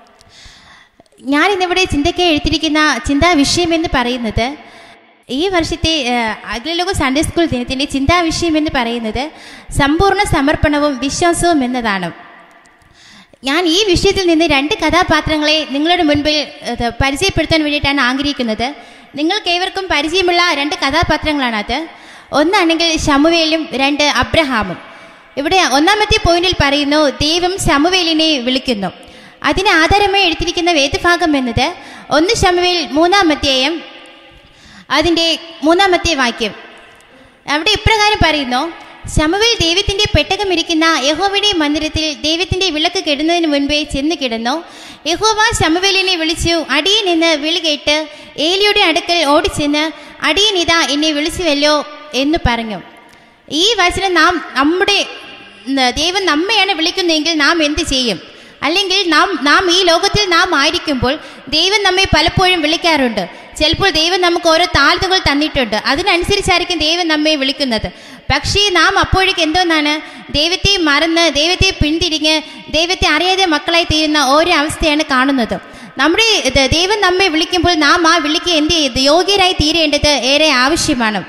ഞാനിന്നിവിടെ ചിന്തയ്ക്ക് എഴുതിയിരിക്കുന്ന ചിന്താ വിഷയം എന്ന് പറയുന്നത്, ഈ വർഷത്തെ അഖില ലോക സൺഡേ സ്കൂൾ ദിനത്തിൻ്റെ ചിന്താ വിഷയം എന്ന് പറയുന്നത് സമ്പൂർണ്ണ സമർപ്പണവും വിശ്വാസവും എന്നതാണ്. ഞാൻ ഈ വിഷയത്തിൽ നിന്ന് രണ്ട് കഥാപാത്രങ്ങളെ നിങ്ങളുടെ മുൻപിൽ പരിചയപ്പെടുത്താൻ വേണ്ടിയിട്ടാണ് ആഗ്രഹിക്കുന്നത്. നിങ്ങൾക്ക് ഏവർക്കും പരിചയമുള്ള രണ്ട് കഥാപാത്രങ്ങളാണ് അത്. ഒന്നാണെങ്കിൽ ശമൂവേലും രണ്ട് അബ്രഹാമും. ഇവിടെ ഒന്നാമത്തെ പോയിന്റിൽ പറയുന്നു, ദൈവം ശമൂവേലിനെ വിളിക്കുന്നു. അതിന് ആധാരമായി എടുത്തിരിക്കുന്ന വേദഭാഗം എന്നത് ഒന്ന് ശമൂവേൽ മൂന്നാം അധ്യായം അതിൻ്റെ മൂന്നാമത്തെ വാക്യം. അവിടെ ഇപ്രകാരം പറയുന്നു, ശമൂവേൽ ദൈവത്തിൻ്റെ പെട്ടകം ഇരിക്കുന്ന യഹോവയുടെ മന്ദിരത്തിൽ ദൈവത്തിൻ്റെ വിളക്ക് കെടുന്നതിന് മുൻപേ ചെന്ന് കിടന്നു. യഹോവ ശമൂവേലിനെ വിളിച്ചു. അടിയൻ എന്ന് വിളി കേട്ട് ഏലിയുടെ അടുക്കൽ ഓടിച്ചെന്ന്, അടിയൻ ഇതാ എന്നെ വിളിച്ചുവല്ലോ എന്ന് പറഞ്ഞു. ഈ വചനം നാം നമ്മുടെ ദൈവം നമ്മയാണ് വിളിക്കുന്നതെങ്കിൽ നാം എന്ത് ചെയ്യും? അല്ലെങ്കിൽ നാം നാം ഈ ലോകത്തിൽ നാം ആയിരിക്കുമ്പോൾ ദൈവം നമ്മെ പലപ്പോഴും വിളിക്കാറുണ്ട്. ചിലപ്പോൾ ദൈവം നമുക്ക് ഓരോ താഴ്ത്തുകൾ തന്നിട്ടുണ്ട്, അതിനനുസരിച്ചായിരിക്കും ദൈവം നമ്മെ വിളിക്കുന്നത്. പക്ഷേ നാം അപ്പോഴേക്ക് എന്തോന്നാണ്, ദൈവത്തെ മറന്ന് ദൈവത്തെ പിന്തിരിഞ്ഞ് ദൈവത്തെ അറിയാതെ മക്കളായി തീരുന്ന ഓരോ അവസ്ഥയാണ് കാണുന്നത്. നമ്മുടെ ദൈവം നമ്മെ വിളിക്കുമ്പോൾ നാം ആ വിളിക്ക് എന്ത് ചെയ്ത് യോഗ്യരായി തീരേണ്ടത് ഏറെ ആവശ്യമാണ്.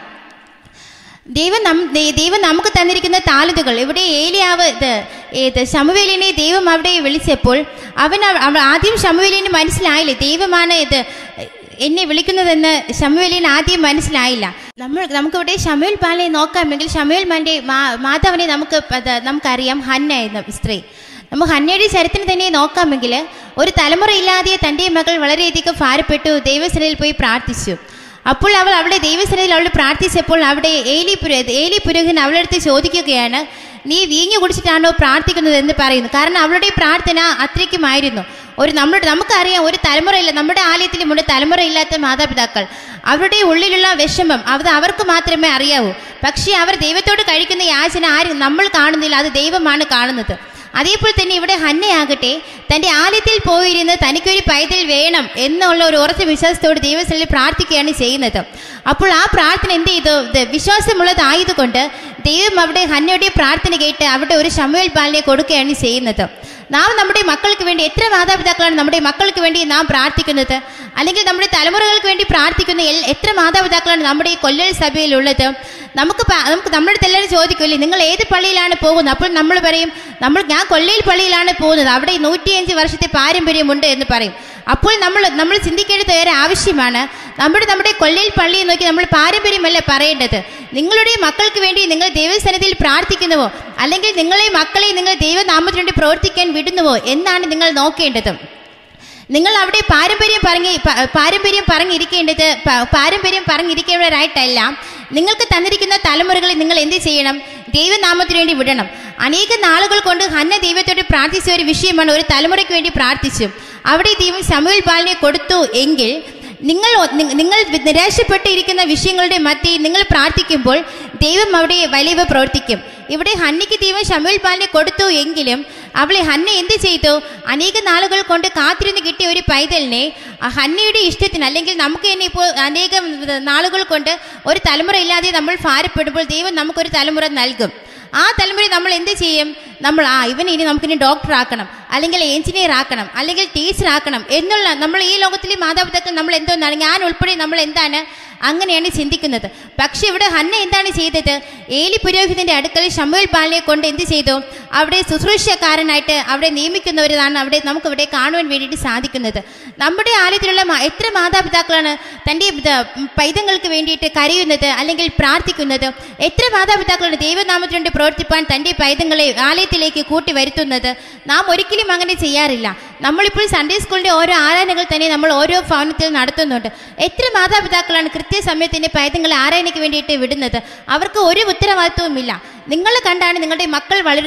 ദൈവം നം ദൈവം നമുക്ക് തന്നിരിക്കുന്ന താലന്തുകൾ, ഇവിടെ ഏലിയാവ് ഇത് ഏത് ശമൂവേലിനെ ദൈവം അവിടെ വിളിച്ചപ്പോൾ അവൻ ആദ്യം ശമൂവേലിന് മനസ്സിലായില്ല ദൈവമാണ് ഇത് എന്നെ വിളിക്കുന്നതെന്ന്. ശമൂവേലിന് ആദ്യം മനസ്സിലായില്ല. നമ്മൾ നമുക്കിവിടെ ശമൂവേൽ ബാലനെ നോക്കാമെങ്കിൽ ശമൂവേൽ മാൻ്റെ മാ മാതാവിനെ നമുക്ക് നമുക്കറിയാം, ഹന്ന എന്ന സ്ത്രീ. നമുക്ക് ഹന്നയുടെ ചരിത്രം തന്നെ നോക്കാമെങ്കിൽ ഒരു തലമുറയില്ലാതെ തൻ്റെ മകൾ വളരെയധികം ഭാരപ്പെട്ടു ദൈവസന്നിധിയിൽ പോയി പ്രാർത്ഥിച്ചു. അപ്പോൾ അവൾ അവിടെ ദൈവസന്നിധിയിൽ അവൾ പ്രാർത്ഥിച്ചപ്പോൾ അവിടെ ഏലി പുര ഏലി പുരോഹിതൻ അവളുടെ അടുത്ത് ചോദിക്കുകയാണ്, നീ വീഞ്ഞു കുടിച്ചിട്ടാണോ പ്രാർത്ഥിക്കുന്നത് എന്ന് പറയുന്നു. കാരണം അവളുടെ പ്രാർത്ഥന അത്രയ്ക്കുമായിരുന്നു. ഒരു നമ്മുടെ നമുക്കറിയാം, ഒരു തലമുറയില്ല, നമ്മുടെ ആലയത്തിലുമുണ്ട് തലമുറയില്ലാത്ത മാതാപിതാക്കൾ. അവരുടെ ഉള്ളിലുള്ള വിഷമം അത് അവർക്ക് മാത്രമേ അറിയാവൂ. പക്ഷേ അവർ ദൈവത്തോട് കഴിക്കുന്ന യാചന ആരും നമ്മൾ കാണുന്നില്ല, അത് ദൈവമാണ് കാണുന്നത്. അതേപോലെ തന്നെ ഇവിടെ ഹന്നയാകട്ടെ തൻ്റെ ആലയത്തിൽ പോയിരുന്ന് തനിക്കൊരു പൈതൽ വേണം എന്നുള്ള ഒരു ഉറച്ച വിശ്വാസത്തോട് ദൈവസന്നിധിയിൽ പ്രാർത്ഥിക്കുകയാണ് ചെയ്യുന്നത്. അപ്പോൾ ആ പ്രാർത്ഥന എന്ത് ചെയ്തു, വിശ്വാസമുള്ളതായതുകൊണ്ട് ദൈവം അവിടെ ഹന്നയുടെ പ്രാർത്ഥന കേട്ട് അവിടെ ഒരു ശമൂവേൽ ബാലനെ കൊടുക്കുകയാണ് ചെയ്യുന്നത്. നാം നമ്മുടെ മക്കൾക്ക് വേണ്ടി എത്ര മാതാപിതാക്കളാണ് നമ്മുടെ മക്കൾക്ക് വേണ്ടി നാം പ്രാർത്ഥിക്കുന്നത്? അല്ലെങ്കിൽ നമ്മുടെ തലമുറകൾക്ക് വേണ്ടി പ്രാർത്ഥിക്കുന്ന എത്ര മാതാപിതാക്കളാണ് നമ്മുടെ ഈ കൊല്ലൽ സഭയിലുള്ളത്? നമുക്ക് നമുക്ക് നമ്മുടെ അടുത്ത് എല്ലാവരും ചോദിക്കില്ലേ, നിങ്ങൾ ഏത് പള്ളിയിലാണ് പോകുന്നത്? അപ്പോൾ നമ്മൾ പറയും, നമ്മൾ ഞാൻ കൊല്ലയിൽ പള്ളിയിലാണ് പോകുന്നത്, അവിടെ നൂറ്റിയഞ്ച് വർഷത്തെ പാരമ്പര്യമുണ്ട് എന്ന് പറയും. അപ്പോൾ നമ്മൾ നമ്മൾ ചിന്തിക്കേണ്ടത് ഏറെ ആവശ്യമാണ്. നമ്മുടെ നമ്മുടെ കൊല്ലയിൽ പള്ളിയെ നോക്കി നമ്മൾ പാരമ്പര്യമല്ല പറയേണ്ടത്. നിങ്ങളുടെ മക്കൾക്ക് വേണ്ടി നിങ്ങൾ ദൈവസന്നിധിയിൽ പ്രാർത്ഥിക്കുന്നുവോ, അല്ലെങ്കിൽ നിങ്ങളെ മക്കളെ നിങ്ങൾ ദൈവനാമത്തിന് വേണ്ടി പ്രവർത്തിക്കാൻ വിടുന്നുവോ എന്നാണ് നിങ്ങൾ നോക്കേണ്ടത്. നിങ്ങൾ അവിടെ പാരമ്പര്യം പറഞ്ഞ് പാരമ്പര്യം പറഞ്ഞിരിക്കേണ്ടത് പാരമ്പര്യം പറഞ്ഞിരിക്കേണ്ടവരായിട്ടല്ല. നിങ്ങൾക്ക് തന്നിരിക്കുന്ന തലമുറകളെ നിങ്ങൾ എന്ത് ചെയ്യണം? ദൈവനാമത്തിന് വേണ്ടി വിടണം. അനേക നാളുകൾ കൊണ്ട് ഹന്ന ദൈവത്തോട് പ്രാർത്ഥിച്ച ഒരു വിഷയമാണ്, ഒരു തലമുറയ്ക്ക് വേണ്ടി പ്രാർത്ഥിച്ചു. അവിടെ ദൈവം ശമൂവേൽ ബാലനെ കൊടുത്തു എങ്കിൽ നിങ്ങൾ നിങ്ങൾ നിരാശപ്പെട്ടിരിക്കുന്ന വിഷയങ്ങളുടെ മധ്യേ നിങ്ങൾ പ്രാർത്ഥിക്കുമ്പോൾ ദൈവം അവിടെ വലിയവ പ്രവർത്തിക്കും. ഇവിടെ ഹന്നയ്ക്ക് ദൈവം ശമൂവേൽ ബാലനെ കൊടുത്തു എങ്കിലും അവളെ ഹന്ന എന്ത് ചെയ്തു? അനേക നാളുകൾ കൊണ്ട് കാത്തിരുന്ന് കിട്ടിയ ഒരു പൈതലിനെ ഹന്നയുടെ ഇഷ്ടത്തിന്, അല്ലെങ്കിൽ നമുക്ക് തന്നെ ഇപ്പോൾ അനേകം നാളുകൾ കൊണ്ട് ഒരു തലമുറ ഇല്ലാതെ നമ്മൾ ഭാരപ്പെടുമ്പോൾ ദൈവം നമുക്കൊരു തലമുറ നൽകും. ആ തലമുറ നമ്മൾ എന്ത് ചെയ്യും? നമ്മൾ ആ ഇവന് ഇനി നമുക്കിനി ഡോക്ടർ ആക്കണം, അല്ലെങ്കിൽ എഞ്ചിനീയർ ആക്കണം, അല്ലെങ്കിൽ ടീച്ചർ ആക്കണം എന്നുള്ള നമ്മൾ ഈ ലോകത്തിലെ മാതാപിതാക്കൾ നമ്മൾ എന്തോന്നാണ്, ഞാൻ ഉൾപ്പെടെ നമ്മൾ എന്താണ് അങ്ങനെയാണ് ചിന്തിക്കുന്നത്. പക്ഷെ ഇവിടെ ഹന്ന എന്താണ് ചെയ്തത്? ഏലി പുരോഹിതന്റെ അടുക്കൽ ശമൂവേൽ ബാലനെ കൊണ്ട് എന്ത് ചെയ്തു? അവിടെ ശുശ്രൂഷക്കാരനായിട്ട് അവിടെ നിയമിക്കുന്നവരാണ് അവിടെ നമുക്ക് ഇവിടെ കാണുവാൻ വേണ്ടിയിട്ട് സാധിക്കുന്നത്. നമ്മുടെ ആലയത്തിലുള്ള എത്ര മാതാപിതാക്കളാണ് തൻ്റെ പൈതങ്ങൾക്ക് വേണ്ടിയിട്ട് കരയുന്നത് അല്ലെങ്കിൽ പ്രാർത്ഥിക്കുന്നത്? എത്ര മാതാപിതാക്കളാണ് ദൈവനാമത്തിന് വേണ്ടി പ്രവർത്തിപ്പാൻ തൻ്റെ പൈതങ്ങളെ ആലയത്തിലേക്ക് കൂട്ടി വരുത്തുന്നത്? നാം ഒരിക്കലും അങ്ങനെ ചെയ്യാറില്ല. നമ്മളിപ്പോൾ സൺഡേ സ്കൂളിൻ്റെ ഓരോ ആരാധനകൾ തന്നെ നമ്മൾ ഓരോ ഭവനത്തിൽ നടത്തുന്നുണ്ട്. എത്ര മാതാപിതാക്കളാണ് കൃത്യസമയത്തിൻ്റെ പൈതങ്ങളെ ആരാധനയ്ക്ക് വേണ്ടിയിട്ട് വിടുന്നത്? അവർക്ക് ഒരു ഉത്തരവാദിത്വവുമില്ല. നിങ്ങൾ കണ്ടാണ് നിങ്ങളുടെ മക്കൾ വളരുന്നത്.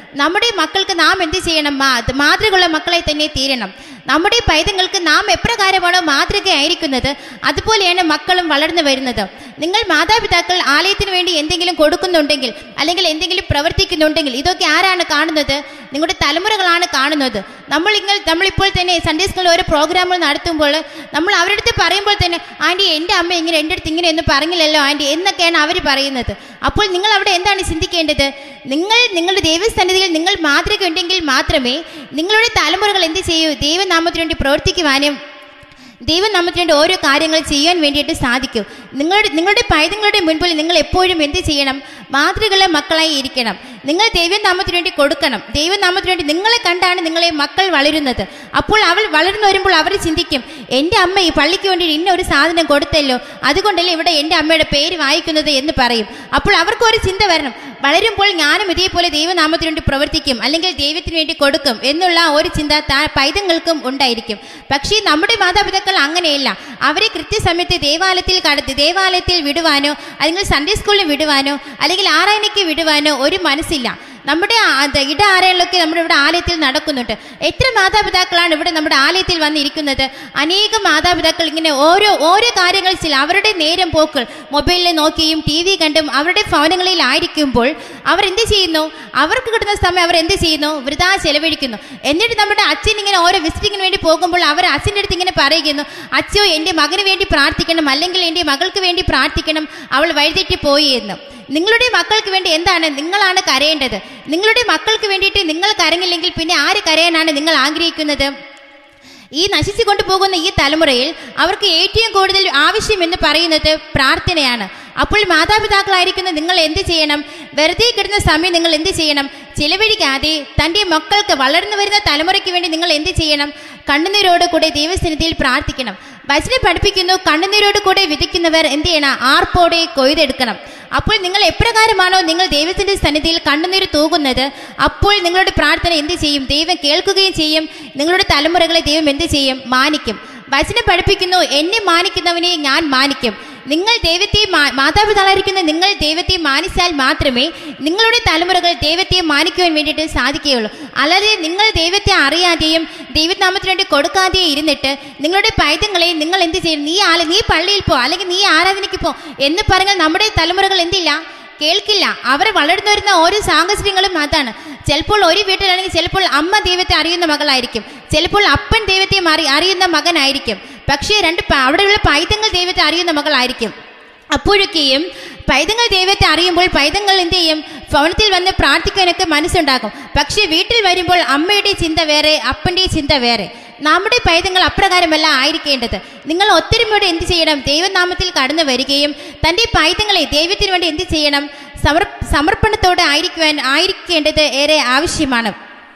നമ്മുടെ മക്കൾക്ക് നാം എന്ത് ചെയ്യണം? മാതൃകയുള്ള മക്കളെ തന്നെ തീരണം. നമ്മുടെ പൈതങ്ങൾക്ക് നാം എപ്രകാരമാണോ മാതൃകയായിരിക്കുന്നത് അതുപോലെയാണ് മക്കളും വളർന്നു വരുന്നത്. നിങ്ങൾ മാതാപിതാക്കൾ ആലയത്തിന് വേണ്ടി എന്തെങ്കിലും കൊടുക്കുന്നുണ്ടെങ്കിൽ അല്ലെങ്കിൽ എന്തെങ്കിലും പ്രവർത്തിക്കുന്നുണ്ടെങ്കിൽ ഇതൊക്കെ ആരാണ് കാണുന്നത്? നിങ്ങളുടെ തലമുറകളാണ് കാണുന്നത്. നമ്മൾ ഇങ്ങനെ നമ്മളിപ്പോൾ തന്നെ സൺഡേ സ്കൂളിൽ ഓരോ പ്രോഗ്രാമുകൾ നടത്തുമ്പോൾ നമ്മൾ അവരുടെ അടുത്ത് പറയുമ്പോൾ തന്നെ ആൻറ്റി എൻ്റെ അമ്മ ഇങ്ങനെ എൻ്റെ അടുത്ത് ഇങ്ങനെ ഒന്നും പറഞ്ഞില്ലല്ലോ ആൻറ്റി എന്നൊക്കെയാണ് അവർ പറയുന്നത്. അപ്പോൾ നിങ്ങൾ അവിടെ എന്താണ് ചിന്തിക്കേണ്ടത്? നിങ്ങൾ നിങ്ങളുടെ ദൈവസന്നിധിയിൽ നിങ്ങൾ മാതൃക ഉണ്ടെങ്കിൽ മാത്രമേ നിങ്ങളുടെ തലമുറകൾ എന്ത് ചെയ്യൂ? ദൈവനാമത്തിന് വേണ്ടി പ്രവർത്തിക്കുവാനും ദൈവനാമത്തിന് വേണ്ടി ഓരോ കാര്യങ്ങൾ ചെയ്യാൻ വേണ്ടിയിട്ട് സാധിക്കും. നിങ്ങളുടെ നിങ്ങളുടെ പൈതങ്ങളുടെ മുൻപിൽ നിങ്ങൾ എപ്പോഴും എന്ത് ചെയ്യണം? മാതൃകയുള്ള മക്കളായി ഇരിക്കണം. നിങ്ങൾ ദൈവനാമത്തിന് വേണ്ടി കൊടുക്കണം. ദൈവനാമത്തിന് വേണ്ടി നിങ്ങളെ കണ്ടാണ് നിങ്ങളെ മക്കൾ വളരുന്നത്. അപ്പോൾ അവൾ വളർന്നു വരുമ്പോൾ അവർ ചിന്തിക്കും, എൻ്റെ അമ്മ ഈ പള്ളിക്ക് വേണ്ടി ഇന്ന ഒരു സാധനം കൊടുത്തല്ലോ, അതുകൊണ്ടല്ലേ ഇവിടെ എൻ്റെ അമ്മയുടെ പേര് വായിക്കുന്നത് എന്ന് പറയും. അപ്പോൾ അവർക്കൊരു ചിന്ത വരണം, വളരുമ്പോൾ ഞാനും ഇതേപോലെ ദൈവനാമത്തിന് വേണ്ടി പ്രവർത്തിക്കും അല്ലെങ്കിൽ ദൈവത്തിന് വേണ്ടി കൊടുക്കും എന്നുള്ള ഒരു ചിന്ത പൈതങ്ങൾക്കും ഉണ്ടായിരിക്കും. പക്ഷേ നമ്മുടെ മാതാപിതാക്കൾ അങ്ങനെയല്ല. അവരെ കൃത്യസമയത്ത് ദേവാലയത്തിൽ കടത്തി ദേവാലയത്തിൽ വിടുവാനോ അല്ലെങ്കിൽ സൺഡേ സ്കൂളിൽ വിടുവാനോ അല്ലെങ്കിൽ ആരാധനയ്ക്ക് വിടുവാനോ ഒരു മനസ്സില്ല. നമ്മുടെ ഇട ആരാധനകളൊക്കെ നമ്മുടെ ഇവിടെ ആലയത്തിൽ നടക്കുന്നുണ്ട്. എത്ര മാതാപിതാക്കളാണ് ഇവിടെ നമ്മുടെ ആലയത്തിൽ വന്നിരിക്കുന്നത്? അനേകം മാതാപിതാക്കൾ ഇങ്ങനെ ഓരോ ഓരോ കാര്യങ്ങൾ ചില അവരുടെ നേരം പോക്കൾ മൊബൈലിൽ നോക്കിയും ടി വി കണ്ടും അവരുടെ ഭവനങ്ങളിലായിരിക്കുമ്പോൾ അവർ എന്ത് ചെയ്യുന്നു? അവർക്ക് കിട്ടുന്ന സമയം അവർ എന്ത് ചെയ്യുന്നു? വൃഥാ ചെലവഴിക്കുന്നു. എന്നിട്ട് നമ്മുടെ അച്ഛൻ ഇങ്ങനെ ഓരോ വിസിറ്റിങ്ങിന് വേണ്ടി പോകുമ്പോൾ അവർ അച്ഛൻ്റെ അടുത്ത് ഇങ്ങനെ പറയുന്നു, അച്ഛോ എൻ്റെ മകന് വേണ്ടി പ്രാർത്ഥിക്കണം അല്ലെങ്കിൽ എൻ്റെ മകൾക്ക് വേണ്ടി പ്രാർത്ഥിക്കണം, അവൾ വഴിതെറ്റി പോയി എന്ന്. നിങ്ങളുടെ മക്കൾക്ക് വേണ്ടി എന്താണ് നിങ്ങളാണ് കരയേണ്ടത്? നിങ്ങളുടെ മക്കൾക്ക് വേണ്ടിയിട്ട് നിങ്ങൾ കരങ്ങില്ലെങ്കിൽ പിന്നെ ആര് കരയാനാണ് നിങ്ങൾ ആഗ്രഹിക്കുന്നത്? ഈ നശിച്ചു കൊണ്ടുപോകുന്ന ഈ തലമുറയിൽ അവർക്ക് ഏറ്റവും കൂടുതൽ ആവശ്യമെന്ന് പറയുന്നത് പ്രാർത്ഥനയാണ്. അപ്പോൾ മാതാപിതാക്കളായിരിക്കുന്ന നിങ്ങൾ എന്ത് ചെയ്യണം? വെറുതെ കിട്ടുന്ന സമയം നിങ്ങൾ എന്ത് ചെയ്യണം? ചിലവഴിക്കാതെ തൻ്റെ മക്കൾക്ക് വളർന്നു വരുന്ന തലമുറയ്ക്ക് വേണ്ടി നിങ്ങൾ എന്ത് ചെയ്യണം? കണ്ണുനീരോട് കൂടെ ദൈവസന്നിധിയിൽ പ്രാർത്ഥിക്കണം. വചനം പഠിപ്പിക്കുന്നു, കണ്ണുനീരോട് കൂടെ വിധിക്കുന്നവർ എന്ത് ചെയ്യണം? ആർപ്പോടെ കൊയ്തെടുക്കണം. അപ്പോൾ നിങ്ങൾ എപ്രകാരമാണോ നിങ്ങൾ ദൈവത്തിന്റെ സന്നിധിയിൽ കണ്ണുനീര് തൂകുന്നത്, അപ്പോൾ നിങ്ങളുടെ പ്രാർത്ഥന എന്ത് ചെയ്യും? ദൈവം കേൾക്കുകയും ചെയ്യും. നിങ്ങളുടെ തലമുറകളെ ദൈവം എന്ത് ചെയ്യും? മാനിക്കും. വചനം പഠിപ്പിക്കുന്നു, എന്നെ മാനിക്കുന്നവനെ ഞാൻ മാനിക്കും. നിങ്ങൾ ദൈവത്തെ മാതാപിതാക്കളായിരിക്കുന്ന നിങ്ങൾ ദൈവത്തെ മാനിച്ചാൽ മാത്രമേ നിങ്ങളുടെ തലമുറകൾ ദൈവത്തെ മാനിക്കുവാൻ വേണ്ടിയിട്ട് സാധിക്കുകയുള്ളൂ. അല്ലാതെ നിങ്ങൾ ദൈവത്തെ അറിയാതെയും ദൈവനാമത്തിന് വേണ്ടി കൊടുക്കാതെയും ഇരുന്നിട്ട് നിങ്ങളുടെ പൈതങ്ങളെ നിങ്ങൾ എന്ത് ചെയ്യും? നീ ആല നീ പള്ളിയിൽ പോ അല്ലെങ്കിൽ നീ ആരാധനയ്ക്ക് പോ എന്ന് പറഞ്ഞാൽ നമ്മുടെ തലമുറകൾ എന്തില്ല? കേൾക്കില്ല. അവർ വളർന്നു വരുന്ന ഓരോ സാഹചര്യങ്ങളും അതാണ്. ചിലപ്പോൾ ഒരു വീട്ടിലാണെങ്കിൽ ചിലപ്പോൾ അമ്മ ദൈവത്തെ അറിയുന്ന മകളായിരിക്കും, ചിലപ്പോൾ അപ്പൻ ദൈവത്തെ മാറി അറിയുന്ന മകനായിരിക്കും. പക്ഷേ രണ്ട് അവിടെയുള്ള പൈതങ്ങൾ ദൈവത്തെ അറിയുന്ന മകളായിരിക്കും. അപ്പോഴൊക്കെയും പൈതങ്ങൾ ദൈവത്തെ അറിയുമ്പോൾ പൈതങ്ങൾ എന്ത് ചെയ്യും? ഭവനത്തിൽ വന്ന് പ്രാർത്ഥിക്കാനൊക്കെ മനസ്സുണ്ടാക്കും. പക്ഷേ വീട്ടിൽ വരുമ്പോൾ അമ്മയുടെ ചിന്ത വേറെ, അപ്പൻ്റെ ചിന്ത വേറെ. നമ്മുടെ പൈതങ്ങൾ അപ്രകാരമല്ല ആയിരിക്കേണ്ടത്. നിങ്ങൾ ഒത്തൊരുമയോടെ എന്ത് ചെയ്യണം? ദൈവനാമത്തിൽ കടന്നു വരികയും തൻ്റെ പൈതങ്ങളെ ദൈവത്തിന് വേണ്ടി എന്ത് ചെയ്യണം? സമർ സമർപ്പണത്തോടെ ആയിരിക്കുവാൻ ആയിരിക്കേണ്ടത് ഏറെ ആവശ്യമാണ്.